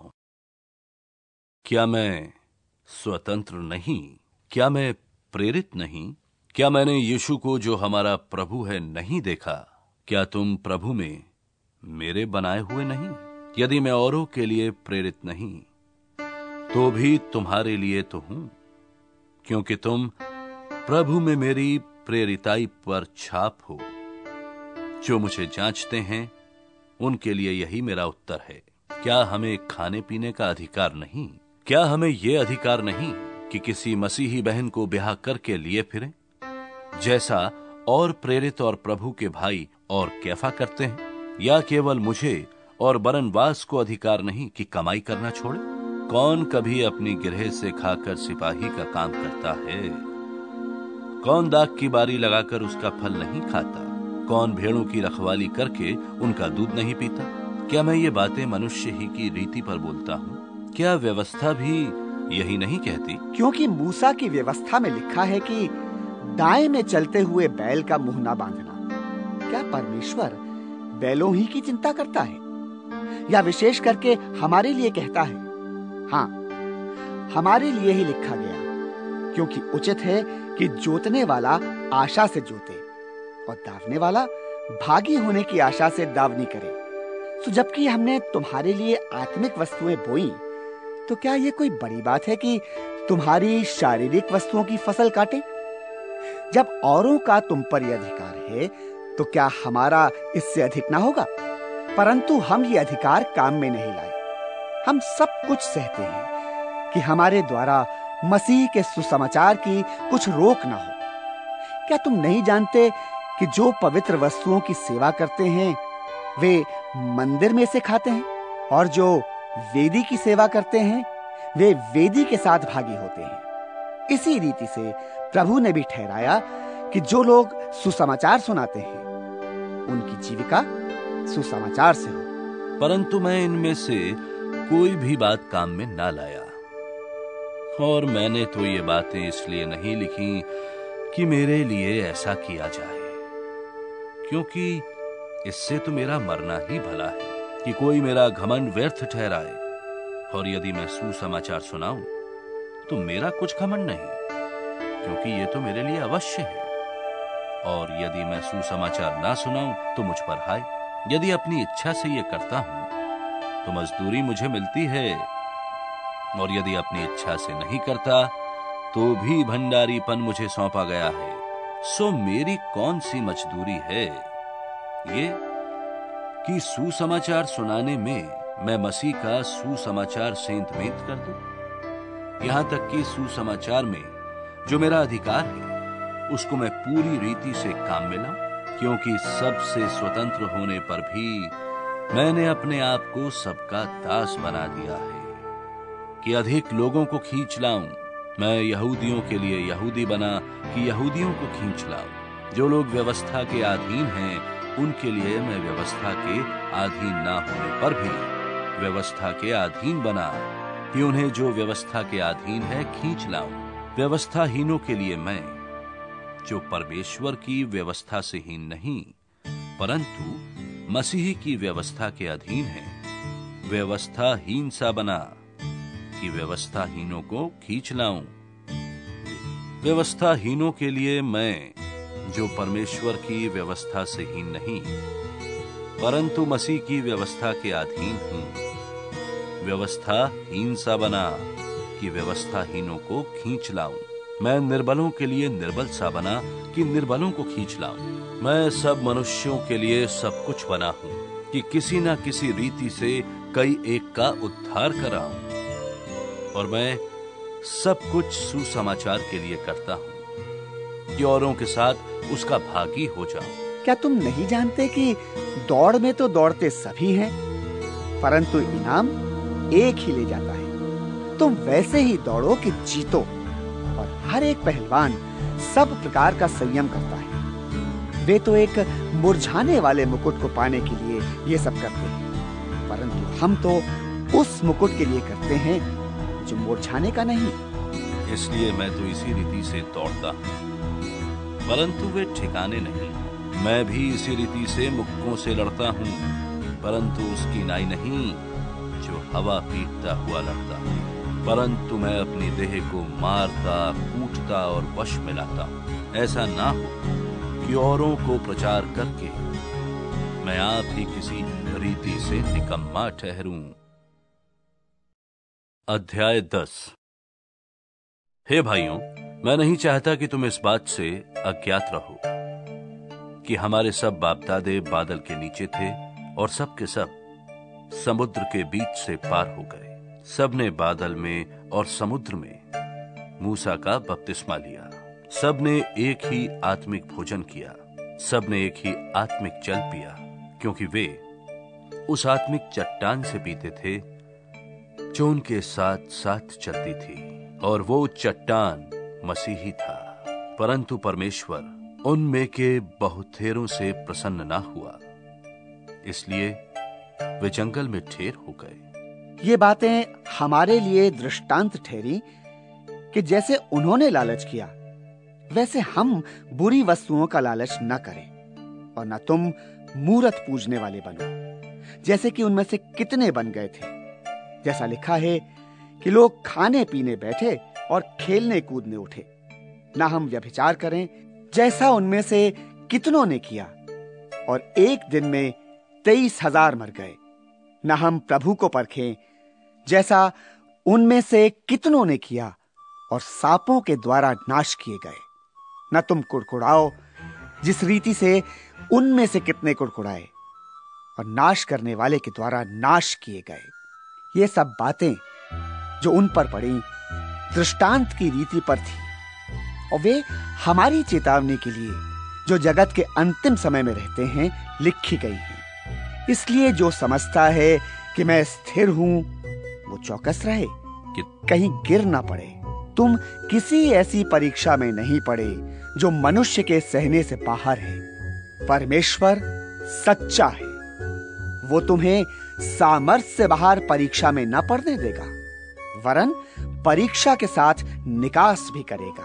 क्या मैं स्वतंत्र नहीं? क्या मैं प्रेरित नहीं? क्या मैंने यीशु को, जो हमारा प्रभु है, नहीं देखा? क्या तुम प्रभु में मेरे बनाए हुए नहीं? यदि मैं औरों के लिए प्रेरित नहीं, तो भी तुम्हारे लिए तो हूं, क्योंकि तुम प्रभु में मेरी प्रेरिताई पर छाप हो। जो मुझे जांचते हैं, उनके लिए यही मेरा उत्तर है। क्या हमें खाने पीने का अधिकार नहीं? क्या हमें यह अधिकार नहीं कि किसी मसीही बहन को ब्याह करके लिए फिरें, जैसा और प्रेरित और प्रभु के भाई और कैफा करते हैं? या केवल मुझे और बरनबास को अधिकार नहीं कि कमाई करना छोड़े? कौन कभी अपनी गिरह से खाकर सिपाही का काम करता है? कौन दाख की बारी लगाकर उसका फल नहीं खाता? कौन भेड़ों की रखवाली करके उनका दूध नहीं पीता? क्या मैं ये बातें मनुष्य ही की रीति पर बोलता हूँ? क्या व्यवस्था भी यही नहीं कहती? क्योंकि मूसा की व्यवस्था में लिखा है कि दाएं में चलते हुए बैल का मुंह ना बांधना। क्या परमेश्वर बैलों ही की चिंता करता है, या विशेष करके हमारे लिए कहता है? हाँ, हमारे लिए ही लिखा गया, क्योंकि उचित है कि जोतने वाला आशा से जोते और दावने वाला भागी होने की आशा से दावनी करे। तो जबकि हमने तुम्हारे लिए आत्मिक वस्तुएं बोई, तो क्या ये कोई बड़ी बात है कि तुम्हारी शारीरिक वस्तुओं की फसल काटे? जब औरों का तुम पर यह अधिकार है, तो क्या हमारा इससे अधिक ना होगा? परंतु हम ये अधिकार काम में नहीं लाए। हम सब कुछ सहते हैं कि हमारे द्वारा मसीह के सुसमाचार की कुछ रोक ना हो। क्या तुम नहीं जानते कि जो पवित्र वस्तुओं की सेवा करते हैं, वे मंदिर में से खाते हैं, और जो वेदी की सेवा करते हैं, वे वेदी के साथ भागी होते हैं? इसी रीति से प्रभु ने भी ठहराया कि जो लोग सुसमाचार सुनाते हैं, उनकी जीविका सुसमाचार से हो। परंतु मैं इनमें से कोई भी बात काम में ना लाया, और मैंने तो ये बातें इसलिए नहीं लिखी कि मेरे लिए ऐसा किया जाए, क्योंकि इससे तो मेरा मरना ही भला है कि कोई मेरा घमंड व्यर्थ ठहराए। और यदि मैं सुसमाचार सुनाऊं तो मेरा कुछ घमंड नहीं, क्योंकि ये तो मेरे लिए अवश्य है। और यदि मैं सुसमाचार ना सुनाऊं तो मुझ पर हाय। यदि अपनी इच्छा से ये करता हूं तो मजदूरी मुझे मिलती है, और यदि अपनी इच्छा से नहीं करता तो भी भंडारीपन मुझे सौंपा गया है। सो मेरी कौन सी मजदूरी है? ये कि सुसमाचार सुनाने में मैं मसीह का सुसमाचार सेंध मेंध कर दूं। यहां तक कि सुसमाचार में जो मेरा अधिकार है उसको मैं पूरी रीति से काम में लाऊं, क्योंकि सबसे स्वतंत्र होने पर भी मैंने अपने आप को सबका दास बना दिया है कि अधिक लोगों को खींच लाऊं। मैं यहूदियों के लिए यहूदी बना कि यहूदियों को खींच लाऊं। जो लोग व्यवस्था के अधीन हैं उनके लिए मैं व्यवस्था के अधीन ना होने पर भी व्यवस्था के अधीन बना कि उन्हें जो व्यवस्था के अधीन है खींच लाऊं। व्यवस्थाहीनों के लिए मैं, जो परमेश्वर की व्यवस्था से हीन नहीं परंतु मसीह की व्यवस्था के अधीन है, व्यवस्थाहीन सा बना कि व्यवस्थाहीनों को खींच लाऊं। व्यवस्थाहीनों के लिए मैं, जो परमेश्वर की व्यवस्था से हीन नहीं परंतु मसीह की व्यवस्था के अधीन हूं, व्यवस्थाहीन सा बना कि व्यवस्थाहीनों को खींच लाऊं। मैं निर्बलों के लिए निर्बल सा बना कि निर्बलों को खींच लाऊं। मैं सब मनुष्यों के लिए सब कुछ बना हूं कि किसी न किसी रीति से कई एक का उद्धार कराऊं। और मैं सब कुछ सुसमाचार के लिए करता हूं कि औरों के साथ उसका भागी हो जाऊं। क्या तुम नहीं जानते कि दौड़ में तो दौड़ते सभी हैं, परंतु इनाम एक ही ले जाता है। तुम वैसे ही दौड़ो कि जीतो। और हर एक पहलवान सब प्रकार का संयम करता है। वे तो एक मुरझाने वाले मुकुट को पाने के लिए ये सब करते हैं, परंतु हम तो उस मुकुट के लिए करते हैं जो मुरझाने का नहीं। इसलिए मैं तो इसी रीति से दौड़ता हूं, परंतु वे ठिकाने नहीं। मैं भी इसी रीति से मुक्कों से लड़ता हूं, परंतु उसकी नाई नहीं जो हवा पीटता हुआ लड़ता है। परंतु मैं अपनी देह को मारता, कूटता और वश में लाता हूं। ऐसा ना हो कि औरों को प्रचार करके मैं आप ही किसी रीति से निकम्मा ठहरूं। अध्याय दस। हे भाइयों, मैं नहीं चाहता कि तुम इस बात से अज्ञात रहो कि हमारे सब बाप दादे बादल के नीचे थे और सब के सब समुद्र के बीच से पार हो गए। सब ने बादल में और समुद्र में मूसा का बपतिस्मा लिया। सब ने एक ही आत्मिक भोजन किया। सब ने एक ही आत्मिक जल पिया, क्योंकि वे उस आत्मिक चट्टान से पीते थे जो उनके साथ साथ चलती थी, और वो चट्टान मसीही था। परंतु परमेश्वर उनमें के बहुतेरों से प्रसन्न ना हुआ, इसलिए वे जंगल में ठेर हो गए। ये बातें हमारे लिए दृष्टांत ठहरी कि जैसे उन्होंने लालच किया वैसे हम बुरी वस्तुओं का लालच न करें, और न तुम मूरत पूजने वाले बनो, जैसे कि उनमें से कितने बन गए थे। जैसा लिखा है कि लोग खाने पीने बैठे और खेलने कूदने उठे। ना हम व्यभिचार करें जैसा उनमें से कितनों ने किया, और एक दिन में तेईस हजार मर गए। ना हम प्रभु को परखें जैसा उनमें से कितनों ने किया और सांपों के द्वारा नाश किए गए। न तुम कुड़कुड़ाओ जिस रीति से उनमें से कितने कुड़कुड़ाए और नाश करने वाले के द्वारा नाश किए गए। ये सब बातें जो उन पर पड़ी दृष्टांत की रीति पर थी, और वे हमारी चेतावनी के लिए जो जगत के अंतिम समय में रहते हैं लिखी गई हैं। इसलिए जो समझता है कि मैं स्थिर हूं वो चौकस रहे कि कहीं गिर ना पड़े। तुम किसी ऐसी परीक्षा में नहीं पड़े जो मनुष्य के सहने से बाहर है। परमेश्वर सच्चा है, वो तुम्हें सामर्थ्य से बाहर परीक्षा में न पड़ने देगा, वरन परीक्षा के साथ निकास भी करेगा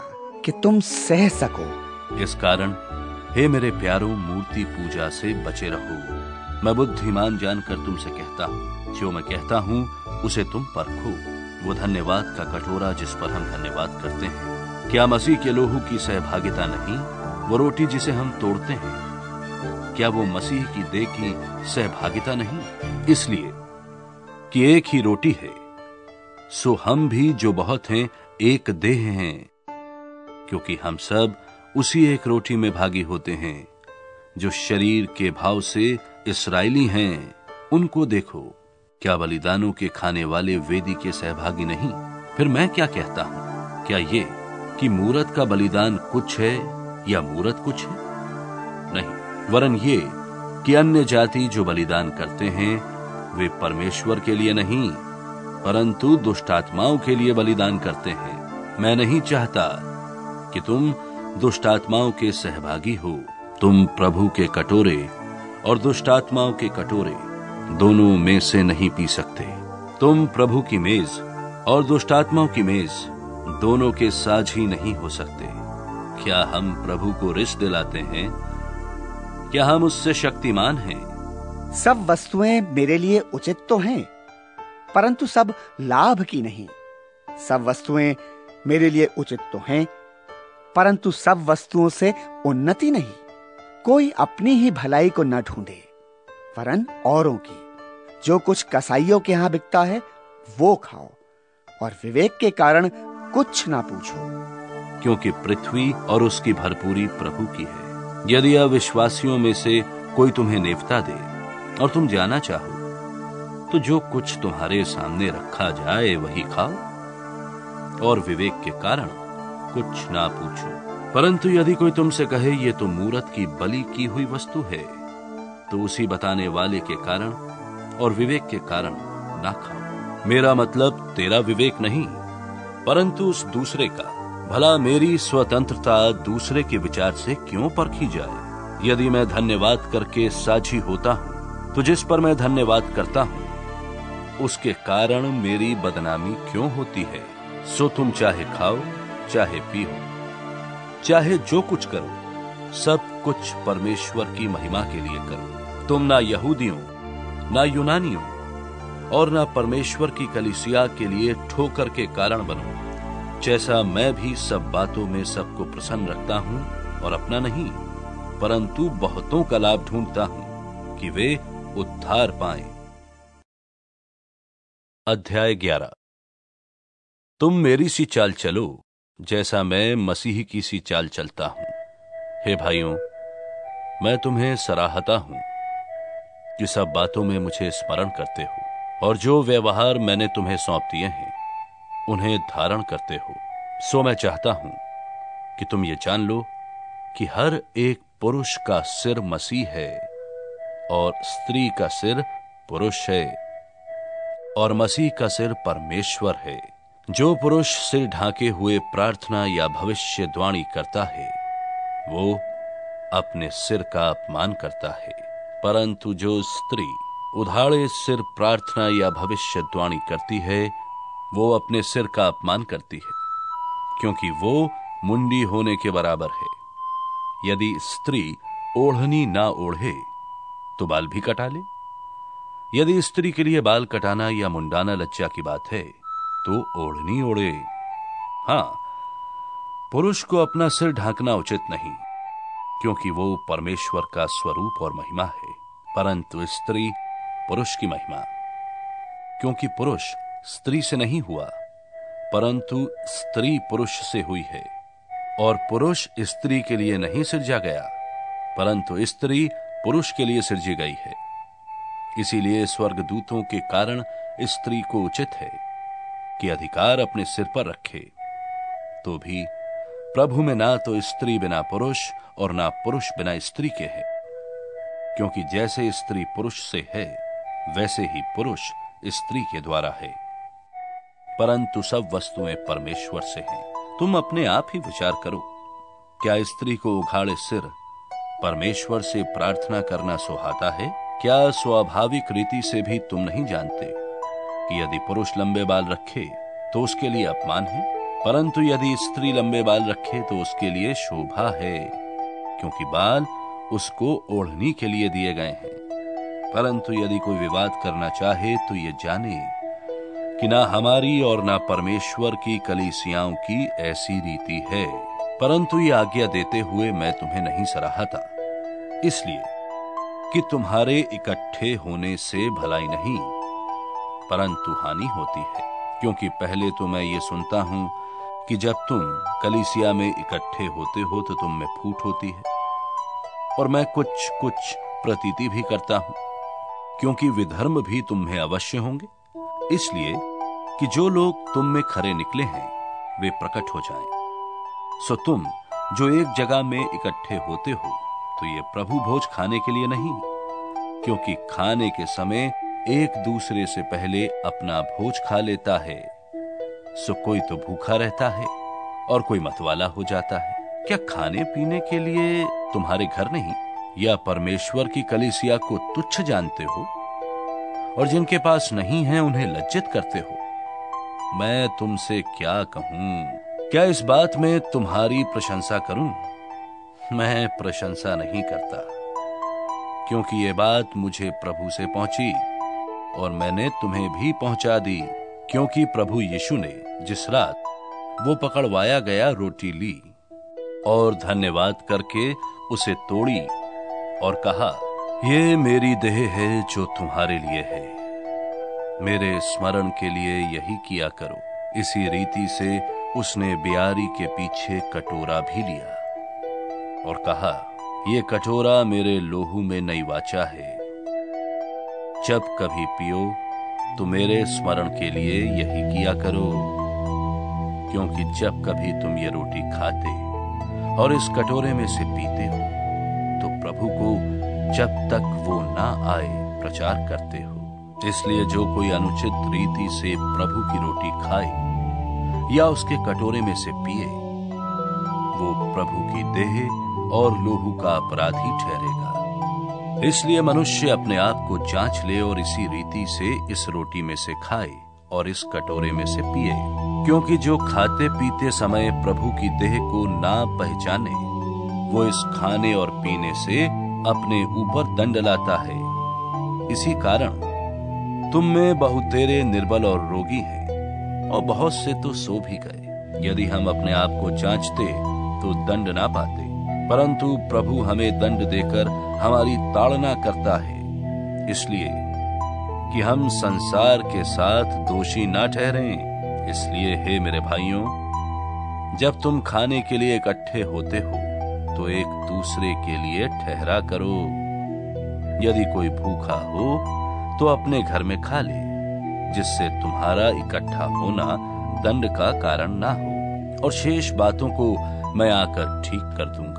कि तुम सह सको। इस कारण हे मेरे प्यारों, मूर्ति पूजा से बचे रहो। मैं बुद्धिमान जानकर तुमसे कहता हूँ, जो मैं कहता हूँ उसे तुम परखो। वो धन्यवाद का कटोरा जिस पर हम धन्यवाद करते हैं, क्या मसीह के लोहू की सहभागिता नहीं? वो रोटी जिसे हम तोड़ते हैं, क्या वो मसीह की देह की सहभागिता नहीं? इसलिए कि एक ही रोटी है, सो हम भी जो बहुत हैं एक देह हैं, क्योंकि हम सब उसी एक रोटी में भागी होते हैं। जो शरीर के भाव से इस्राएली हैं, उनको देखो, क्या बलिदानों के खाने वाले वेदी के सहभागी नहीं? फिर मैं क्या कहता हूं? क्या ये कि मूरत का बलिदान कुछ है या मूरत कुछ है? नहीं, वरन ये कि अन्य जाति जो बलिदान करते हैं वे परमेश्वर के लिए नहीं, परंतु दुष्ट आत्माओं के लिए बलिदान करते हैं। मैं नहीं चाहता कि तुम दुष्ट आत्माओं के सहभागी हो। तुम प्रभु के कटोरे और दुष्ट आत्माओं के कटोरे दोनों में से नहीं पी सकते। तुम प्रभु की मेज और दुष्ट आत्माओं की मेज दोनों के साझी नहीं हो सकते। क्या हम प्रभु को रिस दिलाते हैं? क्या हम उससे शक्तिमान हैं? सब वस्तुएं मेरे लिए उचित तो हैं, परंतु सब लाभ की नहीं। सब वस्तुएं मेरे लिए उचित तो हैं, परंतु सब वस्तुओं से उन्नति नहीं। कोई अपनी ही भलाई को न ढूंढे, वरन औरों की। जो कुछ कसाईयों के यहां बिकता है वो खाओ, और विवेक के कारण कुछ ना पूछो, क्योंकि पृथ्वी और उसकी भरपूरी प्रभु की है। यदि अविश्वासियों में से कोई तुम्हें नेवता दे और तुम जाना चाहो, तो जो कुछ तुम्हारे सामने रखा जाए वही खाओ, और विवेक के कारण कुछ ना पूछो। परंतु यदि कोई तुमसे कहे ये तो मूरत की बलि की हुई वस्तु है, तो उसी बताने वाले के कारण और विवेक के कारण ना खाओ। मेरा मतलब तेरा विवेक नहीं, परंतु उस दूसरे का। भला मेरी स्वतंत्रता दूसरे के विचार से क्यों परखी जाए? यदि मैं धन्यवाद करके साझी होता हूं, तो जिस पर मैं धन्यवाद करता हूं उसके कारण मेरी बदनामी क्यों होती है? सो तुम चाहे खाओ चाहे पियो, चाहे जो कुछ करो, सब कुछ परमेश्वर की महिमा के लिए करो। तुम ना यहूदियों ना यूनानियों और ना परमेश्वर की कलीसिया के लिए ठोकर के कारण बनो। जैसा मैं भी सब बातों में सबको प्रसन्न रखता हूं, और अपना नहीं, परंतु बहुतों का लाभ ढूंढता हूं कि वे उद्धार पाएं। अध्याय ग्यारह। तुम मेरी सी चाल चलो जैसा मैं मसीह की सी चाल चलता हूं। हे भाइयों, मैं तुम्हें सराहता हूं कि सब बातों में मुझे स्मरण करते हो, और जो व्यवहार मैंने तुम्हें सौंप दिए हैं उन्हें धारण करते हो। सो मैं चाहता हूं कि तुम ये जान लो कि हर एक पुरुष का सिर मसीह है, और स्त्री का सिर पुरुष है, और मसीह का सिर परमेश्वर है। जो पुरुष सिर ढांके हुए प्रार्थना या भविष्यवाणी करता है वो अपने सिर का अपमान करता है, परंतु जो स्त्री उधाड़े सिर प्रार्थना या भविष्यवाणी करती है वो अपने सिर का अपमान करती है, क्योंकि वो मुंडी होने के बराबर है। यदि स्त्री ओढ़नी ना ओढ़े तो बाल भी कटा ले। यदि स्त्री के लिए बाल कटाना या मुंडाना लज्जा की बात है तो ओढ़नी ओढ़े। हां, पुरुष को अपना सिर ढांकना उचित नहीं, क्योंकि वो परमेश्वर का स्वरूप और महिमा है, परंतु स्त्री पुरुष की महिमा। क्योंकि पुरुष स्त्री से नहीं हुआ, परंतु स्त्री पुरुष से हुई है, और पुरुष स्त्री के लिए नहीं सिरजा गया, परंतु स्त्री पुरुष के लिए सिरजी गई है। इसीलिए स्वर्गदूतों के कारण स्त्री को उचित है कि अधिकार अपने सिर पर रखे। तो भी प्रभु में ना तो स्त्री बिना पुरुष और ना पुरुष बिना स्त्री के है, क्योंकि जैसे स्त्री पुरुष से है वैसे ही पुरुष स्त्री के द्वारा है, परंतु सब वस्तुएं परमेश्वर से हैं। तुम अपने आप ही विचार करो, क्या स्त्री को उघाड़े सिर परमेश्वर से प्रार्थना करना सुहाता है? क्या स्वाभाविक रीति से भी तुम नहीं जानते कि यदि पुरुष लंबे बाल रखे तो उसके लिए अपमान है, परंतु यदि स्त्री लंबे बाल रखे तो उसके लिए शोभा है, क्योंकि बाल उसको ओढ़नी के लिए दिए गए हैं। परंतु यदि कोई विवाद करना चाहे तो ये जाने कि ना हमारी और ना परमेश्वर की कलीसियाओं की ऐसी रीति है। परंतु ये आज्ञा देते हुए मैं तुम्हें नहीं सराहता, इसलिए कि तुम्हारे इकट्ठे होने से भलाई नहीं परंतु हानि होती है। क्योंकि पहले तो मैं ये सुनता हूं कि जब तुम कलीसिया में इकट्ठे होते हो तो तुम में फूट होती है, और मैं कुछ कुछ प्रतीति भी करता हूं, क्योंकि विधर्म भी तुम में अवश्य होंगे, इसलिए कि जो लोग तुम में खरे निकले हैं वे प्रकट हो जाएं। सो तुम जो एक जगह में इकट्ठे होते हो तो ये प्रभु भोज खाने के लिए नहीं, क्योंकि खाने के समय एक दूसरे से पहले अपना भोज खा लेता है। सो कोई तो भूखा रहता है और कोई मतवाला हो जाता है। क्या खाने पीने के लिए तुम्हारे घर नहीं या परमेश्वर की कलीसिया को तुच्छ जानते हो, और जिनके पास नहीं है उन्हें लज्जित करते हो? मैं तुमसे क्या कहूं? क्या इस बात में तुम्हारी प्रशंसा करूं? मैं प्रशंसा नहीं करता, क्योंकि ये बात मुझे प्रभु से पहुंची और मैंने तुम्हें भी पहुंचा दी। क्योंकि प्रभु यीशु ने जिस रात वो पकड़वाया गया रोटी ली और धन्यवाद करके उसे तोड़ी और कहा, ये मेरी देह है जो तुम्हारे लिए है, मेरे स्मरण के लिए यही किया करो। इसी रीति से उसने बियारी के पीछे कटोरा भी लिया और कहा, ये कटोरा मेरे लोहू में नई वाचा है, जब कभी पियो तो मेरे स्मरण के लिए यही किया करो। क्योंकि जब कभी तुम ये रोटी खाते और इस कटोरे में से पीते हो तो प्रभु को जब तक वो ना आए प्रचार करते हो। इसलिए जो कोई अनुचित रीति से प्रभु की रोटी खाए या उसके कटोरे में से पिए, वो प्रभु की देह और लोहू का अपराधी ठहरेगा। इसलिए मनुष्य अपने आप को जांच ले और इसी रीति से इस रोटी में से खाए और इस कटोरे में से पिए। क्योंकि जो खाते पीते समय प्रभु की देह को ना पहचाने, वो इस खाने और पीने से अपने ऊपर दंड लाता है। इसी कारण तुम में बहुतेरे निर्बल और रोगी हैं, और बहुत से तो सो भी गए। यदि हम अपने आप को जांचते तो दंड ना पाते, परंतु प्रभु हमें दंड देकर हमारी ताड़ना करता है, इसलिए कि हम संसार के साथ दोषी ना ठहरें। इसलिए हे मेरे भाइयों, जब तुम खाने के लिए इकट्ठे होते हो तो एक दूसरे के लिए ठहरा करो। यदि कोई भूखा हो तो अपने घर में खा ले, जिससे तुम्हारा इकट्ठा होना दंड का कारण ना हो, और शेष बातों को मैं आकर ठीक कर दूंगा।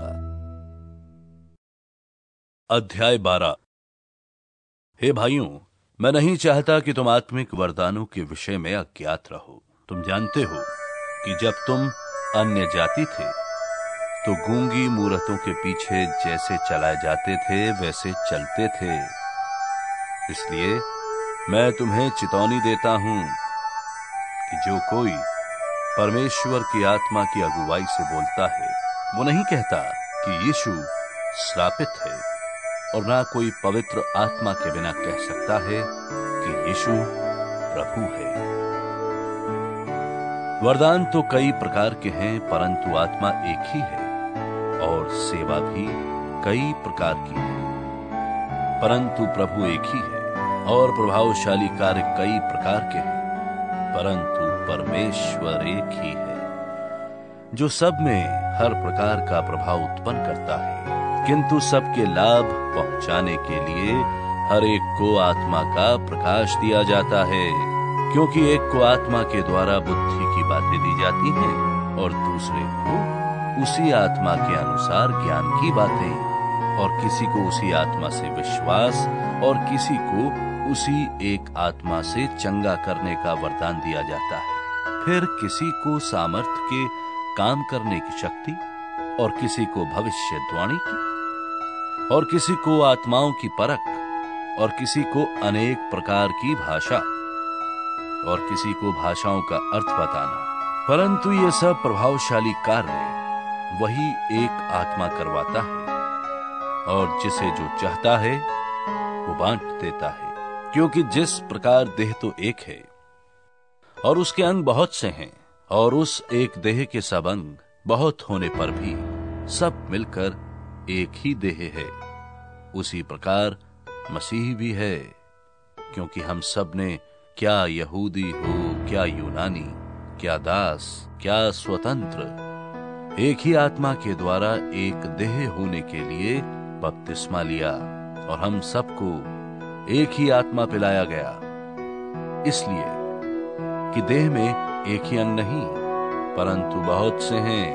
अध्याय बारह। हे भाइयों, मैं नहीं चाहता कि तुम आत्मिक वरदानों के विषय में अज्ञात रहो। तुम जानते हो कि जब तुम अन्य जाति थे तो गूंगी मूरतों के पीछे जैसे चलाए जाते थे वैसे चलते थे। इसलिए मैं तुम्हें चितौनी देता हूं कि जो कोई परमेश्वर की आत्मा की अगुवाई से बोलता है, वो नहीं कहता कि यीशु श्रापित है, और ना कोई पवित्र आत्मा के बिना कह सकता है कि यीशु प्रभु है। वरदान तो कई प्रकार के हैं, परंतु आत्मा एक ही है, और सेवा भी कई प्रकार की है, परंतु प्रभु एक ही है। और प्रभावशाली कार्य कई प्रकार के हैं, परंतु परमेश्वर एक ही है, जो सब में हर प्रकार का प्रभाव उत्पन्न करता है, किंतु सबके लाभ पहुंचाने के लिए हर एक को आत्मा का प्रकाश दिया जाता है। क्योंकि एक को आत्मा के द्वारा बुद्धि की बातें दी जाती हैं, और दूसरे को उसी आत्मा के अनुसार ज्ञान की बातें, और किसी को उसी आत्मा से विश्वास, और किसी को उसी एक आत्मा से चंगा करने का वरदान दिया जाता है। फिर किसी को सामर्थ्य के काम करने की शक्ति, और किसी को भविष्यद्वाणी की, और किसी को आत्माओं की परख, और किसी को अनेक प्रकार की भाषा, और किसी को भाषाओं का अर्थ बताना। परंतु ये सब प्रभावशाली कार्य वही एक आत्मा करवाता है, और जिसे जो चाहता है वो बांट देता है। क्योंकि जिस प्रकार देह तो एक है और उसके अंग बहुत से हैं, और उस एक देह के सब अंग बहुत होने पर भी सब मिलकर एक ही देह है, उसी प्रकार मसीह भी है। क्योंकि हम सब ने, क्या यहूदी हो क्या यूनानी, क्या दास क्या स्वतंत्र, एक ही आत्मा के द्वारा एक देह होने के लिए बपतिस्मा लिया, और हम सबको एक ही आत्मा पिलाया गया। इसलिए कि देह में एक ही अंग नहीं परंतु बहुत से हैं।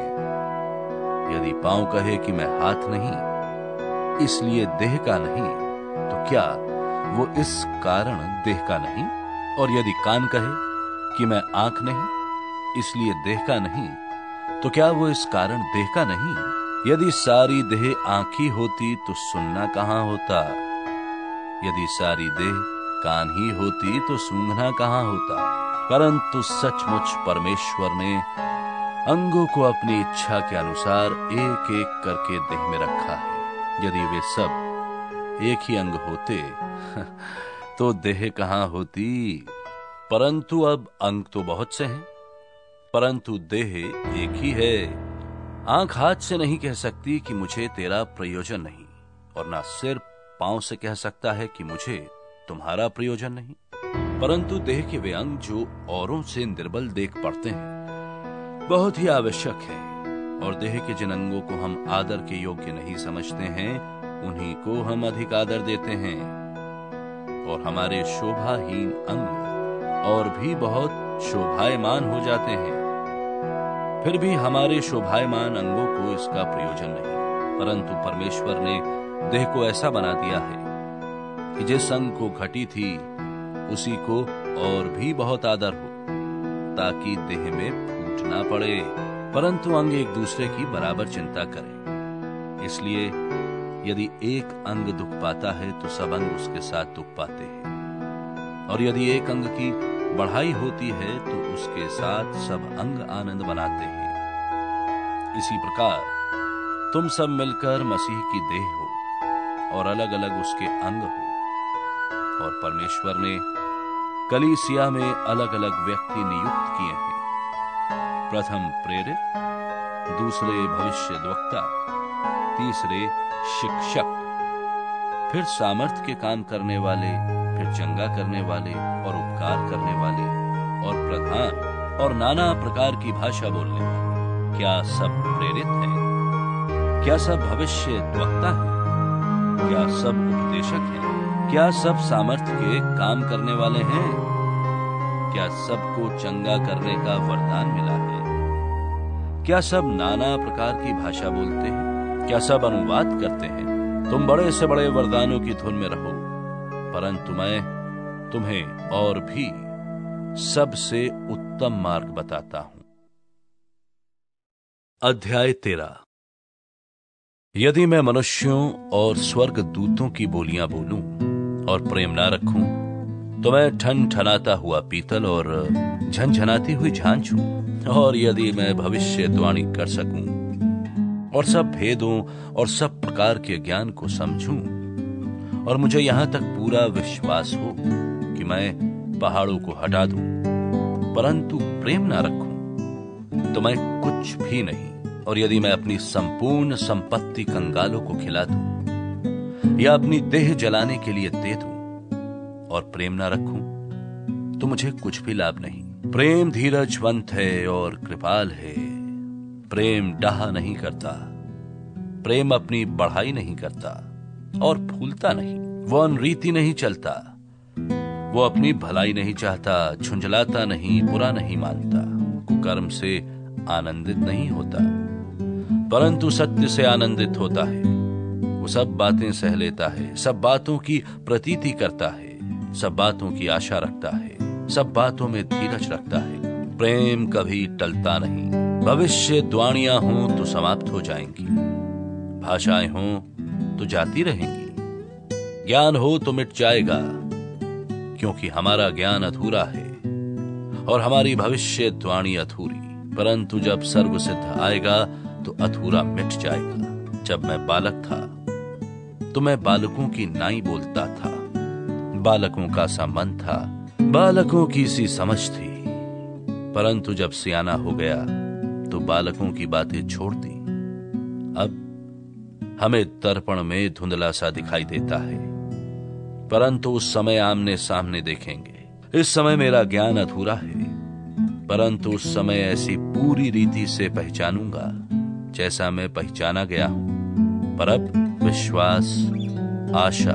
यदि पांव कहे कि मैं हाथ नहीं, इसलिए देह का नहीं, तो क्या वो इस कारण देह का नहीं? और यदि कान कहे कि मैं आंख नहीं, इसलिए देह का नहीं, तो क्या वो इस कारण देह का नहीं? यदि सारी देह आंख ही होती तो सुनना कहां होता? यदि सारी देह कान ही होती तो सूंघना कहां होता? परंतु सचमुच परमेश्वर ने अंगों को अपनी इच्छा के अनुसार एक एक करके देह में रखा है। यदि वे सब एक ही अंग होते तो देह कहां होती? परंतु अब अंग तो बहुत से हैं, परंतु देह एक ही है। आंख हाथ से नहीं कह सकती कि मुझे तेरा प्रयोजन नहीं, और ना सिर पांव से कह सकता है कि मुझे तुम्हारा प्रयोजन नहीं। परंतु देह के वे अंग जो औरों से निर्बल देख पड़ते हैं बहुत ही आवश्यक है, और देह के जिन अंगों को हम आदर के योग्य नहीं समझते हैं उन्हीं को हम अधिक आदर देते हैं। और हमारे शोभाहीन अंग और भी बहुत शोभायमान हो जाते हैं, फिर भी हमारे शोभायमान अंगों को इसका प्रयोजन नहीं। परंतु परमेश्वर ने देह को ऐसा बना दिया है कि जिस अंग को घटी थी उसी को और भी बहुत आदर हो, ताकि देह में फूट ना पड़े, परंतु अंग एक दूसरे की बराबर चिंता करें। इसलिए यदि एक अंग दुख पाता है तो सब अंग उसके साथ दुख पाते हैं, और यदि एक अंग की बढ़ाई होती है तो उसके साथ सब अंग आनंद बनाते हैं। इसी प्रकार तुम सब मिलकर मसीह की देह हो, और अलग अलग उसके अंग हो। और परमेश्वर ने कलीसिया में अलग अलग व्यक्ति नियुक्त किए हैं, प्रथम प्रेरित, दूसरे भविष्यद्वक्ता, तीसरे शिक्षक, फिर सामर्थ्य के काम करने वाले, फिर चंगा करने वाले और उपकार करने वाले, और प्रधान, और नाना प्रकार की भाषा बोलने वाले। क्या सब प्रेरित हैं? क्या सब भविष्यद्वक्ता हैं? क्या सब उपदेशक हैं? क्या सब सामर्थ्य के काम करने वाले हैं? क्या सबको चंगा करने का वरदान मिला है? क्या सब नाना प्रकार की भाषा बोलते हैं? क्या सब अनुवाद करते हैं? तुम बड़े से बड़े वरदानों की धुन में रहो, परंतु मैं तुम्हें और भी सबसे उत्तम मार्ग बताता हूं। अध्याय तेरह। यदि मैं मनुष्यों और स्वर्ग दूतों की बोलियां बोलूं और प्रेम ना रखूं, तो मैं ठन ठनाता हुआ पीतल और झनझनाती हुई झांझ हूं। और यदि मैं भविष्यवाणी कर सकूं और सब भेदों और सब प्रकार के ज्ञान को समझूं, और मुझे यहां तक पूरा विश्वास हो कि मैं पहाड़ों को हटा दूं, परंतु प्रेम ना रखूं, तो मैं कुछ भी नहीं। और यदि मैं अपनी संपूर्ण संपत्ति कंगालों को खिला दूं या अपनी देह जलाने के लिए दे दूं और प्रेम ना रखूं, तो मुझे कुछ भी लाभ नहीं। प्रेम धीरजवंत है और कृपाल है। प्रेम डाह नहीं करता, प्रेम अपनी बढ़ाई नहीं करता और फूलता नहीं। वो अनरीति नहीं चलता, वो अपनी भलाई नहीं चाहता, झुंझलाता नहीं, बुरा नहीं मानता, कुकर्म से आनंदित नहीं होता, परंतु सत्य से आनंदित होता है। वो सब बातें सह लेता है, सब बातों की प्रतीति करता है, सब बातों की आशा रखता है, सब बातों में धीरज रखता है। प्रेम कभी टलता नहीं। भविष्यवाणियां हों तो समाप्त हो जाएंगी, भाषाएं हों तो जाती रहेंगी, ज्ञान हो तो मिट जाएगा, क्योंकि हमारा ज्ञान अधूरा है और हमारी भविष्यवाणी अधूरी। परंतु जब सर्वसिद्ध आएगा तो अधूरा मिट जाएगा। जब मैं बालक था तो मैं बालकों की नाई बोलता था, बालकों का सा मन था, बालकों की सी समझ थी। परंतु जब सियाना हो गया तो बालकों की बातें छोड़ दी। अब हमें दर्पण में धुंधला सा दिखाई देता है, परंतु उस समय आमने सामने देखेंगे। इस समय मेरा ज्ञान अधूरा है, परंतु उस समय ऐसी पूरी रीति से पहचानूंगा जैसा मैं पहचाना गया हूं। पर अब विश्वास, आशा,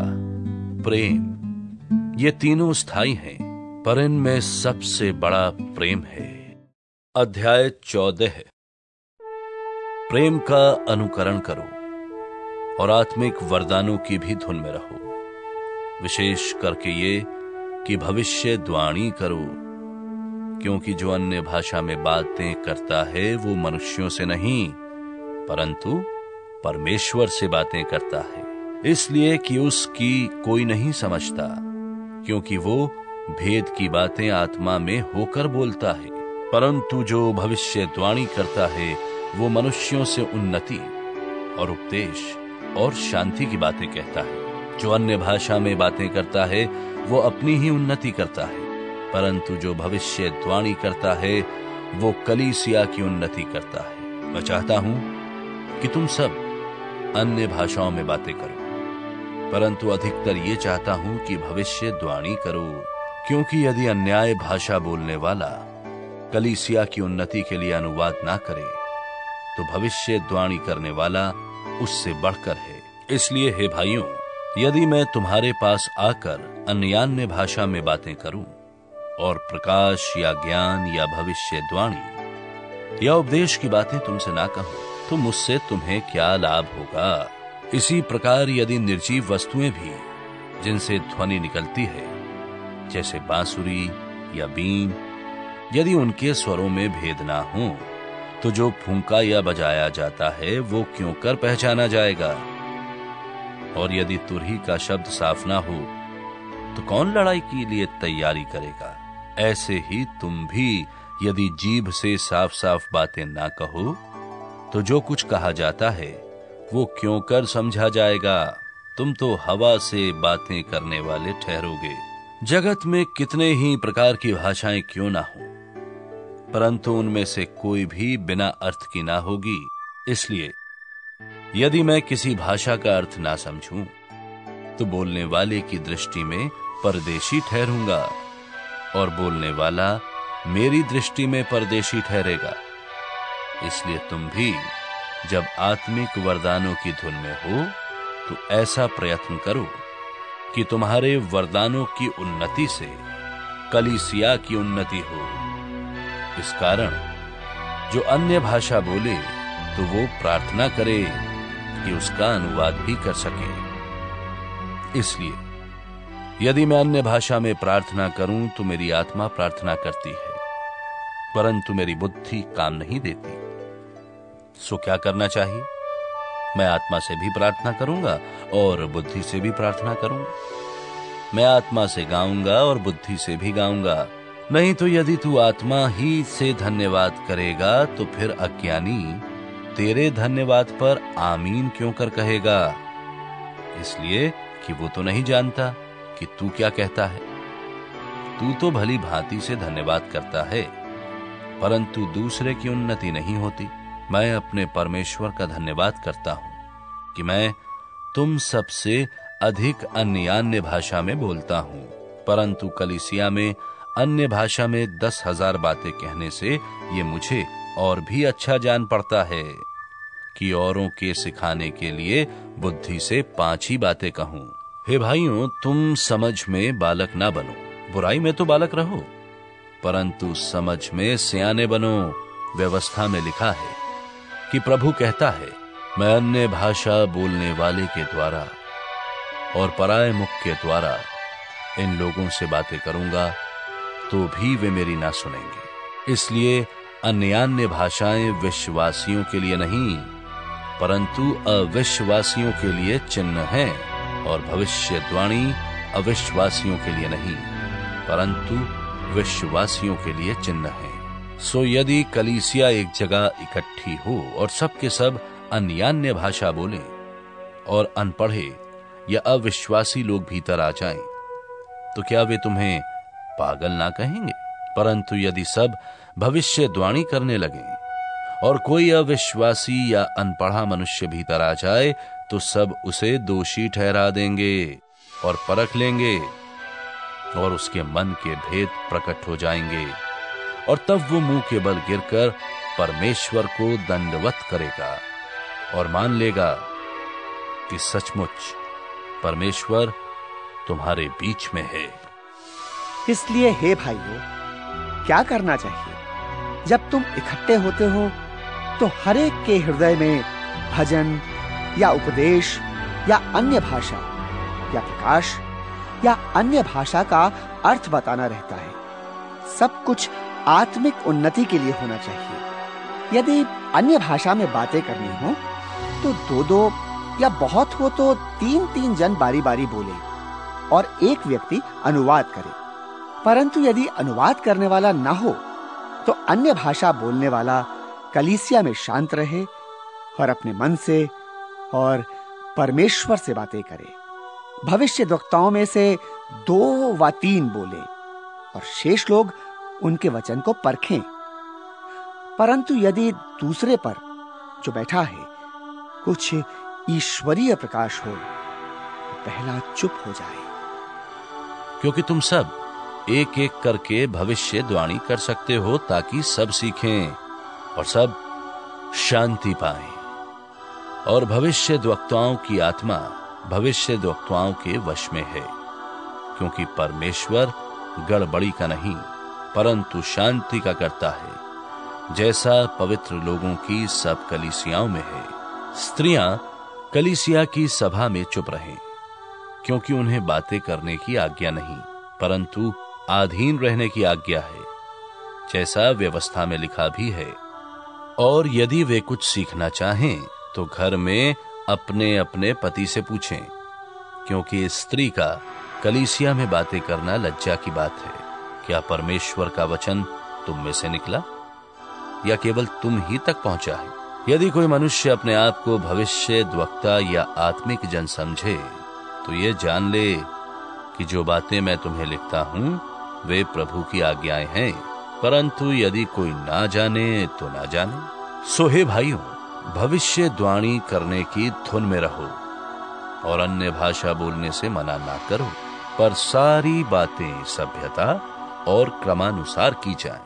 प्रेम ये तीनों स्थायी हैं, पर इनमें सबसे बड़ा प्रेम है। अध्याय चौदह। प्रेम का अनुकरण करो और आत्मिक वरदानों की भी धुन में रहो, विशेष करके ये कि भविष्यद्वाणी करो, क्योंकि जो अन्य भाषा में बातें करता है वो मनुष्यों से नहीं परंतु परमेश्वर से बातें करता है, इसलिए कि उसकी कोई नहीं समझता, क्योंकि वो भेद की बातें आत्मा में होकर बोलता है। परंतु जो भविष्यद्वाणी करता है वो मनुष्यों से उन्नति और उपदेश और शांति की बातें कहता है। जो अन्य भाषा में बातें करता है वो अपनी ही उन्नति करता है, परंतु जो भविष्यद्वाणी करता है वो कलीसिया की उन्नति करता है। मैं चाहता हूं कि तुम सब अन्य भाषाओं में बातें करो, परंतु अधिकतर ये चाहता हूं कि भविष्यद्वाणी करो, क्योंकि यदि अन्याय भाषा बोलने वाला कलीसिया की उन्नति के लिए अनुवाद ना करे तो भविष्यद्वाणी करने वाला उससे बढ़कर है। इसलिए हे भाइयों, यदि मैं तुम्हारे पास आकर अन्यान्य भाषा में बातें करूं और प्रकाश या ज्ञान या भविष्यद्वाणी या उपदेश की बातें तुमसे ना कहूं तो मुझसे तुम्हें क्या लाभ होगा। इसी प्रकार यदि निर्जीव वस्तुएं भी जिनसे ध्वनि निकलती है, जैसे बांसुरी या बीन, यदि उनके स्वरों में भेद ना हो तो जो फूंका या बजाया जाता है वो क्यों कर पहचाना जाएगा। और यदि तुरही का शब्द साफ ना हो तो कौन लड़ाई के लिए तैयारी करेगा। ऐसे ही तुम भी यदि जीभ से साफ साफ बातें ना कहो तो जो कुछ कहा जाता है वो क्यों कर समझा जाएगा। तुम तो हवा से बातें करने वाले ठहरोगे। जगत में कितने ही प्रकार की भाषाएं क्यों ना हो, परंतु उनमें से कोई भी बिना अर्थ की ना होगी। इसलिए यदि मैं किसी भाषा का अर्थ ना समझूं तो बोलने वाले की दृष्टि में परदेशी ठहरूंगा और बोलने वाला मेरी दृष्टि में परदेशी ठहरेगा। इसलिए तुम भी जब आत्मिक वरदानों की धुन में हो तो ऐसा प्रयत्न करो कि तुम्हारे वरदानों की उन्नति से कलीसिया की उन्नति हो। इस कारण जो अन्य भाषा बोले तो वो प्रार्थना करे कि उसका अनुवाद भी कर सके। इसलिए यदि मैं अन्य भाषा में प्रार्थना करूं तो मेरी आत्मा प्रार्थना करती है, परंतु मेरी बुद्धि काम नहीं देती। सो क्या करना चाहिए? मैं आत्मा से भी प्रार्थना करूंगा और बुद्धि से भी प्रार्थना करूंगा। मैं आत्मा से गाऊंगा और बुद्धि से भी गाऊंगा। नहीं तो यदि तू आत्मा ही से धन्यवाद करेगा तो फिर अज्ञानी तेरे धन्यवाद पर आमीन क्यों कर कहेगा? इसलिए कि वो तो नहीं जानता कि तू क्या कहता है। तू तो भली भांति से धन्यवाद करता है, परंतु दूसरे की उन्नति नहीं होती। मैं अपने परमेश्वर का धन्यवाद करता हूं कि मैं तुम सबसे अधिक अन्य भाषा में बोलता हूं, परंतु कलीसिया में अन्य भाषा में दस हजार बातें कहने से ये मुझे और भी अच्छा जान पड़ता है कि औरों के सिखाने के लिए बुद्धि से पांच ही बातें कहूं। हे भाइयों, तुम समझ में बालक ना बनो, बुराई में तो बालक रहो, परंतु समझ में सियाने बनो। व्यवस्था में लिखा है कि प्रभु कहता है, मैं अन्य भाषा बोलने वाले के द्वारा और पराये मुख के द्वारा इन लोगों से बातें करूंगा तो भी वे मेरी ना सुनेंगे। इसलिए अन्यान्य भाषाएं विश्वासियों के लिए नहीं परंतु अविश्वासियों के लिए चिन्ह हैं, और भविष्यद्वाणी अविश्वासियों के लिए नहीं परंतु विश्वासियों के लिए चिन्ह है। सो यदि कलीसिया एक जगह इकट्ठी हो और सब के सब अन्यान्य भाषा बोले और अनपढ़े या अविश्वासी लोग भीतर आ जाएं, तो क्या वे तुम्हें पागल ना कहेंगे? परंतु यदि सब भविष्यद्वाणी करने लगे और कोई अविश्वासी या अनपढ़ा मनुष्य भीतर आ जाए, तो सब उसे दोषी ठहरा देंगे और परख लेंगे और उसके मन के भेद प्रकट हो जाएंगे, और तब वो मुंह के बल गिरकर परमेश्वर को दंडवत करेगा और मान लेगा कि सचमुच परमेश्वर तुम्हारे बीच में है। इसलिए हे भाइयों, क्या करना चाहिए? जब तुम इकट्ठे होते हो तो हर एक के हृदय में भजन या उपदेश या अन्य भाषा या प्रकाश या अन्य भाषा का अर्थ बताना रहता है। सब कुछ आत्मिक उन्नति के लिए होना चाहिए। यदि अन्य भाषा में बातें करनी हो तो दो दो या बहुत हो तो तीन तीन जन बारी बारी बोले और एक व्यक्ति अनुवाद करे। परंतु यदि अनुवाद करने वाला ना हो तो अन्य भाषा बोलने वाला कलीसिया में शांत रहे और अपने मन से और परमेश्वर से बातें करे। भविष्यद्वक्ताओं में से दो व तीन बोले और शेष लोग उनके वचन को परखें। परंतु यदि दूसरे पर जो बैठा है कुछ ईश्वरीय प्रकाश हो तो पहला चुप हो जाए, क्योंकि तुम सब एक एक करके भविष्यद्वाणी कर सकते हो, ताकि सब सीखें और सब शांति पाएं। और भविष्यद्वक्ताओं की आत्मा भविष्यद्वक्ताओं के वश में है, क्योंकि परमेश्वर गड़बड़ी का नहीं परंतु शांति का करता है, जैसा पवित्र लोगों की सब कलीसियाओं में है। स्त्रियां कलीसिया की सभा में चुप रहें, क्योंकि उन्हें बातें करने की आज्ञा नहीं परंतु अधीन रहने की आज्ञा है, जैसा व्यवस्था में लिखा भी है। और यदि वे कुछ सीखना चाहें तो घर में अपने अपने पति से पूछें, क्योंकि स्त्री का कलीसिया में बातें करना लज्जा की बात है। क्या परमेश्वर का वचन तुम में से निकला या केवल तुम ही तक पहुंचा है? यदि कोई मनुष्य अपने आप को भविष्यद्वक्ता या आत्मिक जन समझे तो ये जान ले कि जो बातें मैं तुम्हें लिखता हूं वे प्रभु की आज्ञाएं हैं, परंतु यदि कोई ना जाने तो ना जाने। सो हे भाइयों, भविष्यद्वाणी करने की धुन में रहो और अन्य भाषा बोलने से मना ना करो, पर सारी बातें सभ्यता और क्रमानुसार की जाएं।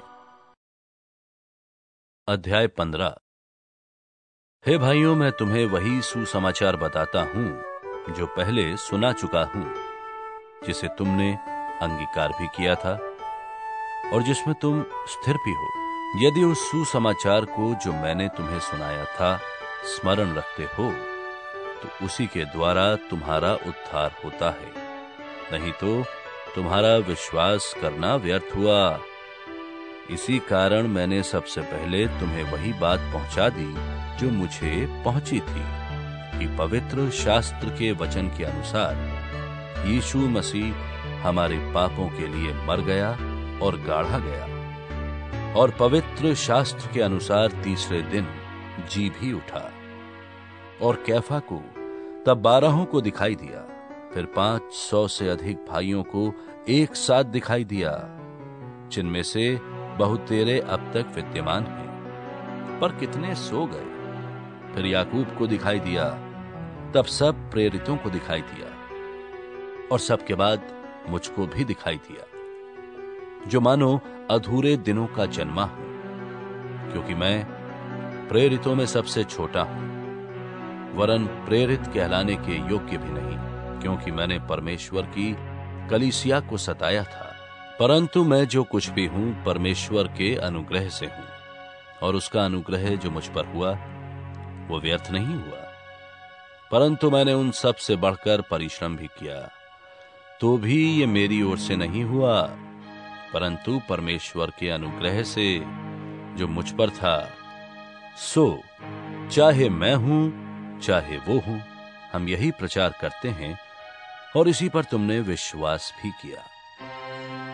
अध्याय पंद्रह। हे भाइयों, मैं तुम्हें वही सुसमाचार बताता हूं जो पहले सुना चुका हूं, जिसे तुमने अंगीकार भी किया था और जिसमें तुम स्थिर भी हो। यदि उस सुसमाचार को जो मैंने तुम्हें सुनाया था स्मरण रखते हो तो उसी के द्वारा तुम्हारा उद्धार होता है, नहीं तो तुम्हारा विश्वास करना व्यर्थ हुआ। इसी कारण मैंने सबसे पहले तुम्हें वही बात पहुंचा दी जो मुझे पहुंची थी, कि पवित्र शास्त्र के वचन के अनुसार यीशु मसीह हमारे पापों के लिए मर गया और गाढ़ा गया और पवित्र शास्त्र के अनुसार तीसरे दिन जी भी उठा और कैफा को तब बारहों को दिखाई दिया, फिर पांच सौ से अधिक भाइयों को एक साथ दिखाई दिया, जिनमें से बहुतेरे अब तक विद्यमान हैं, पर कितने सो गए। फिर याकूब को दिखाई दिया, तब सब प्रेरितों को दिखाई दिया और सबके बाद मुझको भी दिखाई दिया, जो मानो अधूरे दिनों का जन्मा हूं, क्योंकि मैं प्रेरितों में सबसे छोटा हूं, वरन प्रेरित कहलाने के योग्य भी नहीं, क्योंकि मैंने परमेश्वर की कलीसिया को सताया था। परंतु मैं जो कुछ भी हूं परमेश्वर के अनुग्रह से हूं, और उसका अनुग्रह जो मुझ पर हुआ वो व्यर्थ नहीं हुआ, परंतु मैंने उन सब से बढ़कर परिश्रम भी किया, तो भी ये मेरी ओर से नहीं हुआ, परंतु परमेश्वर के अनुग्रह से जो मुझ पर था। सो चाहे मैं हूं चाहे वो हूं, हम यही प्रचार करते हैं और इसी पर तुमने विश्वास भी किया।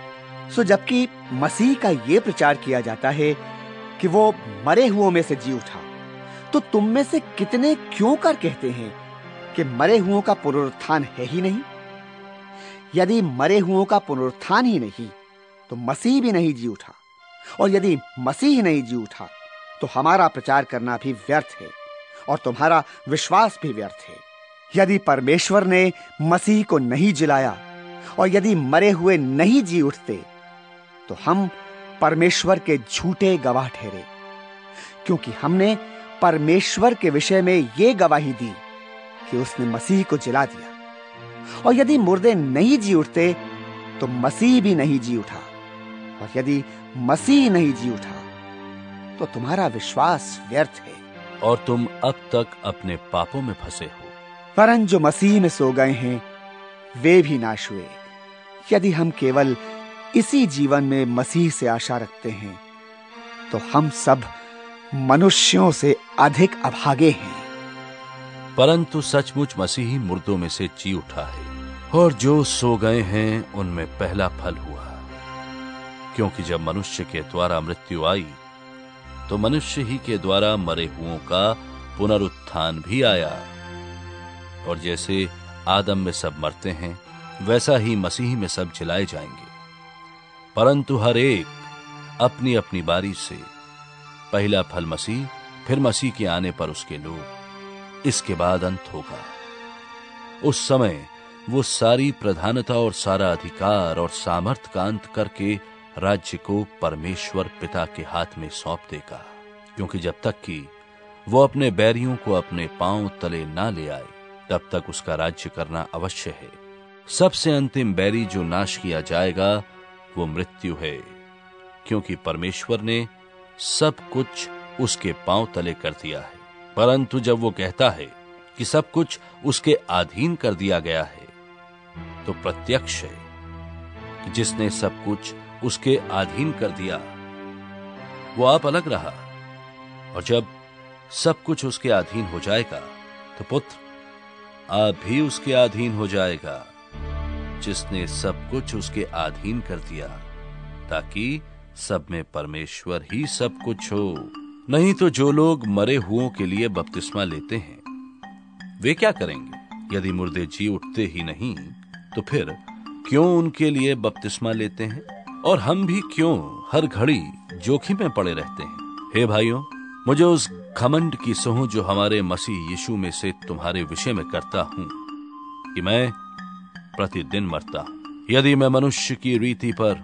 सो जबकि मसीह का ये प्रचार किया जाता है कि वो मरे हुओं में से जी उठा, तो तुम में से कितने क्यों कर कहते हैं कि मरे हुओं का पुनरुत्थान है ही नहीं? यदि मरे हुओं का पुनरुत्थान ही नहीं, तो मसीह भी नहीं जी उठा, और यदि मसीह नहीं जी उठा, तो हमारा प्रचार करना भी व्यर्थ है और तुम्हारा विश्वास भी व्यर्थ है। यदि परमेश्वर ने मसीह को नहीं जिलाया और यदि मरे हुए नहीं जी उठते, तो हम परमेश्वर के झूठे गवाह ठहरे, क्योंकि हमने परमेश्वर के विषय में यह गवाही दी कि उसने मसीह को जिला दिया। और यदि मुर्दे नहीं जी उठते, तो मसीह भी नहीं जी उठा, और यदि मसीह नहीं जी उठा, तो तुम्हारा विश्वास व्यर्थ है और तुम अब तक अपने पापों में फंसे हो। वरन जो मसीह में सो गए हैं वे भी नाश हुए। यदि हम केवल इसी जीवन में मसीह से आशा रखते हैं, तो हम सब मनुष्यों से अधिक अभागे हैं। परंतु सचमुच मसीही मुर्दों में से जी उठा है, और जो सो गए हैं उनमें पहला फल हुआ। क्योंकि जब मनुष्य के द्वारा मृत्यु आई, तो मनुष्य ही के द्वारा मरे हुओं का पुनरुत्थान भी आया। और जैसे आदम में सब मरते हैं, वैसा ही मसीह में सब जिलाए जाएंगे। परंतु हर एक अपनी अपनी बारी से, पहला फल मसीह, फिर मसीह के आने पर उसके लोग, इसके बाद अंत होगा। उस समय वो सारी प्रधानता और सारा अधिकार और सामर्थ का अंत करके राज्य को परमेश्वर पिता के हाथ में सौंप देगा। क्योंकि जब तक कि वो अपने बैरियों को अपने पांव तले ना ले आए, तब तक उसका राज्य करना अवश्य है। सबसे अंतिम बैरी जो नाश किया जाएगा वो मृत्यु है, क्योंकि परमेश्वर ने सब कुछ उसके पांव तले कर दिया है। परंतु जब वो कहता है कि सब कुछ उसके अधीन कर दिया गया है, तो प्रत्यक्ष है कि जिसने सब कुछ उसके अधीन कर दिया वो आप अलग रहा। और जब सब कुछ उसके अधीन हो जाएगा, तो पुत्र आप भी उसके अधीन हो जाएगा, जिसने सब कुछ उसके अधीन कर दिया, ताकि सब में परमेश्वर ही सब कुछ हो। नहीं तो जो लोग मरे हुओं के लिए बपतिस्मा लेते हैं, वे क्या करेंगे? यदि मुर्दे जी उठते ही नहीं, तो फिर क्यों उनके लिए बपतिस्मा लेते हैं? और हम भी क्यों हर घड़ी जोखिम में पड़े रहते हैं? हे भाइयों, मुझे उस घमंड की सोह जो हमारे मसीह यीशु में से तुम्हारे विषय में करता हूं कि मैं प्रतिदिन मरता हूं। यदि मैं मनुष्य की रीति पर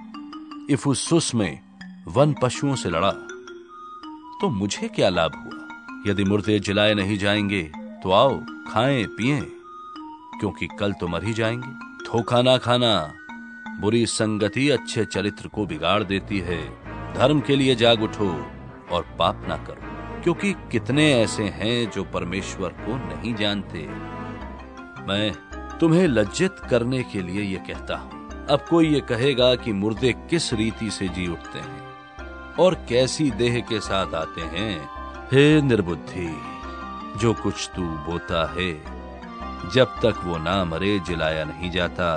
इफुसुस में वन पशुओं से लड़ा, तो मुझे क्या लाभ हुआ? यदि मुर्दे जलाए नहीं जाएंगे, तो आओ खाएं पिएं, क्योंकि कल तो मर ही जाएंगे। धोखा ना खाना, बुरी संगति अच्छे चरित्र को बिगाड़ देती है। धर्म के लिए जाग उठो और पाप ना करो, क्योंकि कितने ऐसे हैं जो परमेश्वर को नहीं जानते। मैं तुम्हें लज्जित करने के लिए ये कहता हूं। अब कोई ये कहेगा कि मुर्दे किस रीति से जी उठते हैं और कैसी देह के साथ आते हैं। हे निर्बुद्धि, जो कुछ तू बोता है, जब तक वो ना मरे जिलाया नहीं जाता।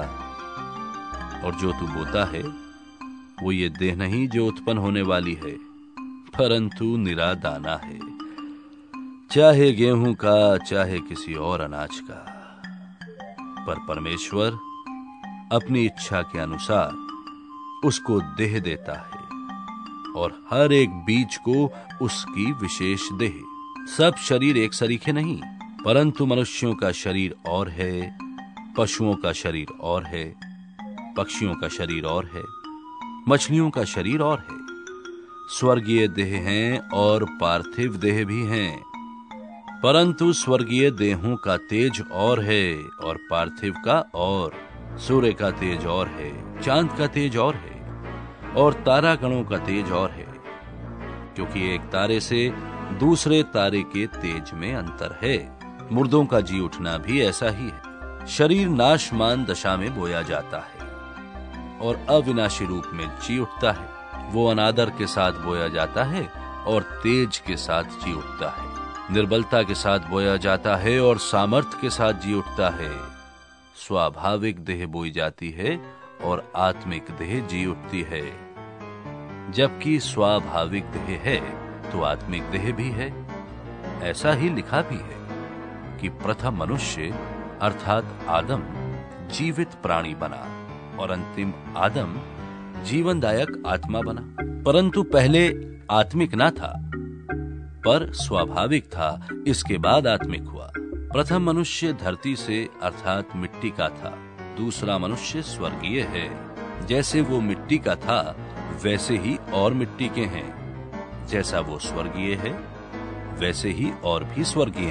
और जो तू बोता है वो ये देह नहीं जो उत्पन्न होने वाली है, परंतु निरा दाना है, चाहे गेहूं का चाहे किसी और अनाज का। पर परमेश्वर अपनी इच्छा के अनुसार उसको देह देता है, और हर एक बीज को उसकी विशेष देह। सब शरीर एक सरीखे नहीं, परंतु मनुष्यों का शरीर और है, पशुओं का शरीर और है, पक्षियों का शरीर और है, मछलियों का शरीर और है। स्वर्गीय देह हैं और पार्थिव देह भी हैं, परंतु स्वर्गीय देहों का तेज और है और पार्थिव का और। सूर्य का तेज और है, चांद का तेज और है, और तारागणों का तेज और है, क्योंकि एक तारे से दूसरे तारे के तेज में अंतर है। मुर्दों का जी उठना भी ऐसा ही है। शरीर नाशमान दशा में बोया जाता है और अविनाशी रूप में जी उठता है। वो अनादर के साथ बोया जाता है और तेज के साथ जी उठता है। निर्बलता के साथ बोया जाता है और सामर्थ के साथ जी उठता है। स्वाभाविक देह बोई जाती है और आत्मिक देह जी उठती है। जबकि स्वाभाविक देह है तो आत्मिक देह भी है। ऐसा ही लिखा भी है कि प्रथम मनुष्य अर्थात आदम जीवित प्राणी बना और अंतिम आदम जीवनदायक आत्मा बना। परंतु पहले आत्मिक ना था, पर स्वाभाविक था, इसके बाद आत्मिक हुआ। प्रथम मनुष्य धरती से अर्थात मिट्टी का था, दूसरा मनुष्य स्वर्गीय है। जैसे वो मिट्टी का था वैसे ही और मिट्टी के हैं। जैसा वो स्वर्गीय है वैसे ही और भी स्वर्गीय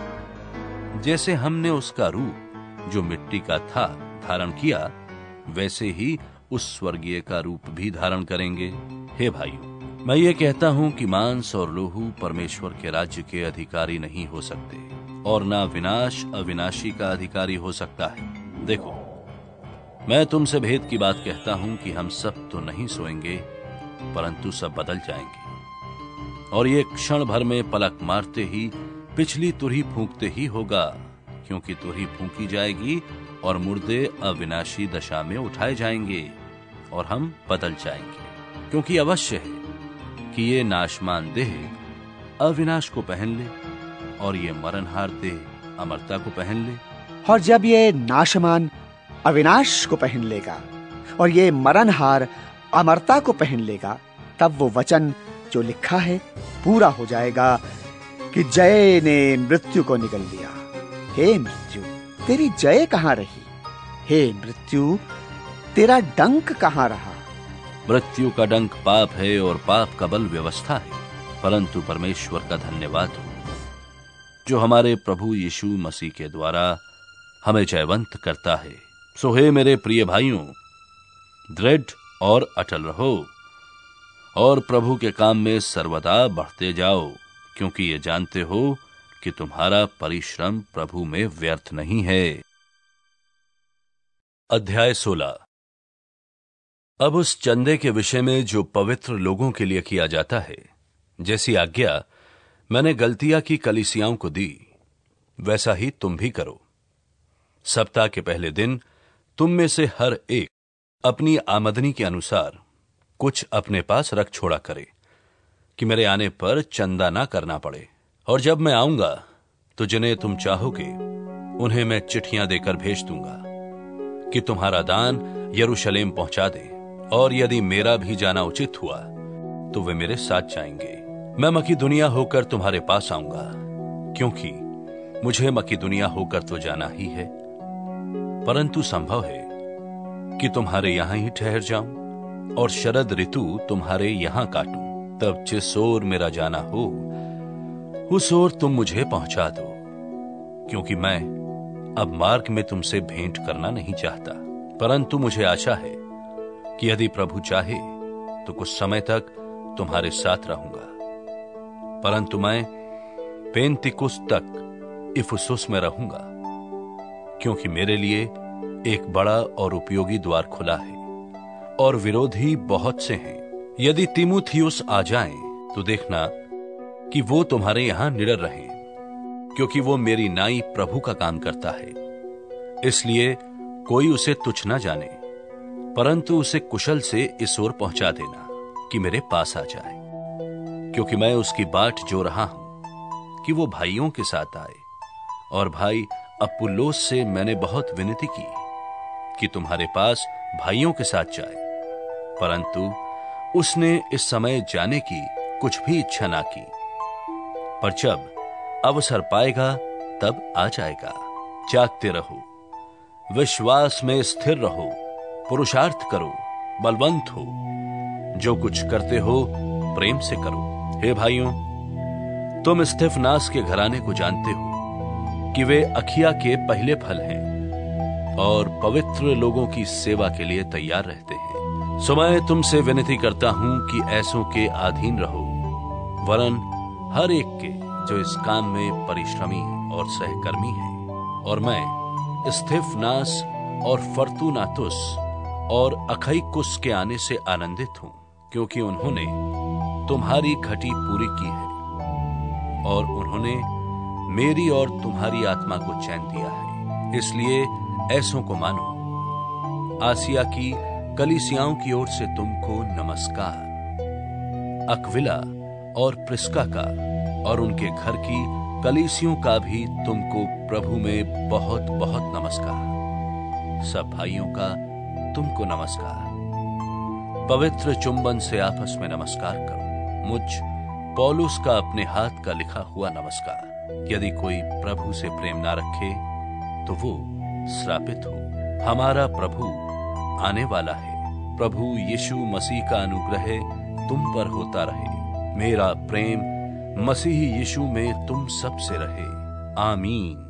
हैं। जैसे हमने उसका रूप जो मिट्टी का था धारण किया, वैसे ही उस स्वर्गीय का रूप भी धारण करेंगे। हे भाइयों, मैं ये कहता हूं कि मांस और लोहू परमेश्वर के राज्य के अधिकारी नहीं हो सकते और ना विनाश अविनाशी का अधिकारी हो सकता है। देखो, मैं तुमसे भेद की बात कहता हूं कि हम सब तो नहीं सोएंगे, परंतु सब बदल जाएंगे। और ये क्षण भर में पलक मारते ही पिछली तुरही फूंकते ही होगा, क्योंकि तुरही फूंकी जाएगी और मुर्दे अविनाशी दशा में उठाए जाएंगे और हम बदल जाएंगे। क्योंकि अवश्य है कि ये नाशमान देह अविनाश को पहन ले और ये मरणहार देह अमरता को पहन ले। और जब ये नाशमान अविनाश को पहन लेगा और ये मरणहार अमरता को पहन लेगा, तब वो वचन जो लिखा है पूरा हो जाएगा कि जय ने मृत्यु को निगल लिया। हे मृत्यु, तेरी जय कहां रही? हे मृत्यु, तेरा डंक कहां रहा? मृत्यु का डंक पाप है और पाप का बल व्यवस्था है, परंतु परमेश्वर का धन्यवाद हो जो हमारे प्रभु यीशु मसीह के द्वारा हमें जयवंत करता है। सो हे मेरे प्रिय भाइयों, दृढ़ और अटल रहो और प्रभु के काम में सर्वदा बढ़ते जाओ, क्योंकि ये जानते हो कि तुम्हारा परिश्रम प्रभु में व्यर्थ नहीं है। अध्याय सोलह। अब उस चंदे के विषय में जो पवित्र लोगों के लिए किया जाता है, जैसी आज्ञा मैंने गलतिया की कलीसियाओं को दी, वैसा ही तुम भी करो। सप्ताह के पहले दिन तुम में से हर एक अपनी आमदनी के अनुसार कुछ अपने पास रख छोड़ा करे, कि मेरे आने पर चंदा ना करना पड़े। और जब मैं आऊंगा तो जिन्हें तुम चाहोगे उन्हें मैं चिट्ठियां देकर भेज दूंगा कि तुम्हारा दान यरूशलेम पहुंचा दे। और यदि मेरा भी जाना उचित हुआ तो वे मेरे साथ जाएंगे। मैं मकीदुनिया होकर तुम्हारे पास आऊंगा, क्योंकि मुझे मकीदुनिया होकर तो जाना ही है, परंतु संभव है कि तुम्हारे यहां ही ठहर जाऊं और शरद ऋतु तुम्हारे यहां काटूं। तब जिस ओर मेरा जाना हो उस ओर तुम मुझे पहुंचा दो, क्योंकि मैं अब मार्ग में तुमसे भेंट करना नहीं चाहता। परंतु मुझे आशा है कि यदि प्रभु चाहे तो कुछ समय तक तुम्हारे साथ रहूंगा। परंतु मैं पेंतिकुस तक इफुसुस में रहूंगा, क्योंकि मेरे लिए एक बड़ा और उपयोगी द्वार खुला है और विरोधी बहुत से हैं। यदि तीमुथियुस आ जाए तो देखना कि वो तुम्हारे यहां निडर रहे, क्योंकि वो मेरी नाई प्रभु का काम करता है। इसलिए कोई उसे तुच्छ न जाने, परंतु उसे कुशल से इस ओर पहुंचा देना कि मेरे पास आ जाए, क्योंकि मैं उसकी बाट जो रहा हूं कि वो भाइयों के साथ आए। और भाई अपुल्लोस से मैंने बहुत विनती की कि तुम्हारे पास भाइयों के साथ जाए, परंतु उसने इस समय जाने की कुछ भी इच्छा ना की। पर जब अवसर पाएगा तब आ जाएगा। जागते रहो, विश्वास में स्थिर रहो, पुरुषार्थ करो, बलवंत हो, जो कुछ करते हो प्रेम से करो। हे भाइयों, तुम स्तिफनास के घराने को जानते हो कि वे अखिया के पहले फल हैं और पवित्र लोगों की सेवा के लिए तैयार रहते हैं। सो मैं तुमसे विनती करता हूं कि ऐसों के अधीन रहो, वरन हर एक के जो इस काम में परिश्रमी और सहकर्मी है। और मैं स्तिफनास और फर्तुनातुस और अखईकुस के आने से आनंदित हूं, क्योंकि उन्होंने तुम्हारी घटी पूरी की है और उन्होंने मेरी और तुम्हारी आत्मा को चैन दिया है। इसलिए ऐसों को मानो आसिया की कलीसियाओं की ओर से तुमको नमस्कार। अक्विला और प्रिस्का का और उनके घर की कलीसियों का भी तुमको प्रभु में बहुत बहुत नमस्कार। सब भाइयों का तुमको नमस्कार। पवित्र चुंबन से आपस में नमस्कार करो। मुझ पौलुस का अपने हाथ का लिखा हुआ नमस्कार। यदि कोई प्रभु से प्रेम ना रखे तो वो श्रापित हो। हमारा प्रभु आने वाला है। प्रभु यीशु मसीह का अनुग्रह तुम पर होता रहे। मेरा प्रेम मसीह यीशु में तुम सब से रहे। आमीन।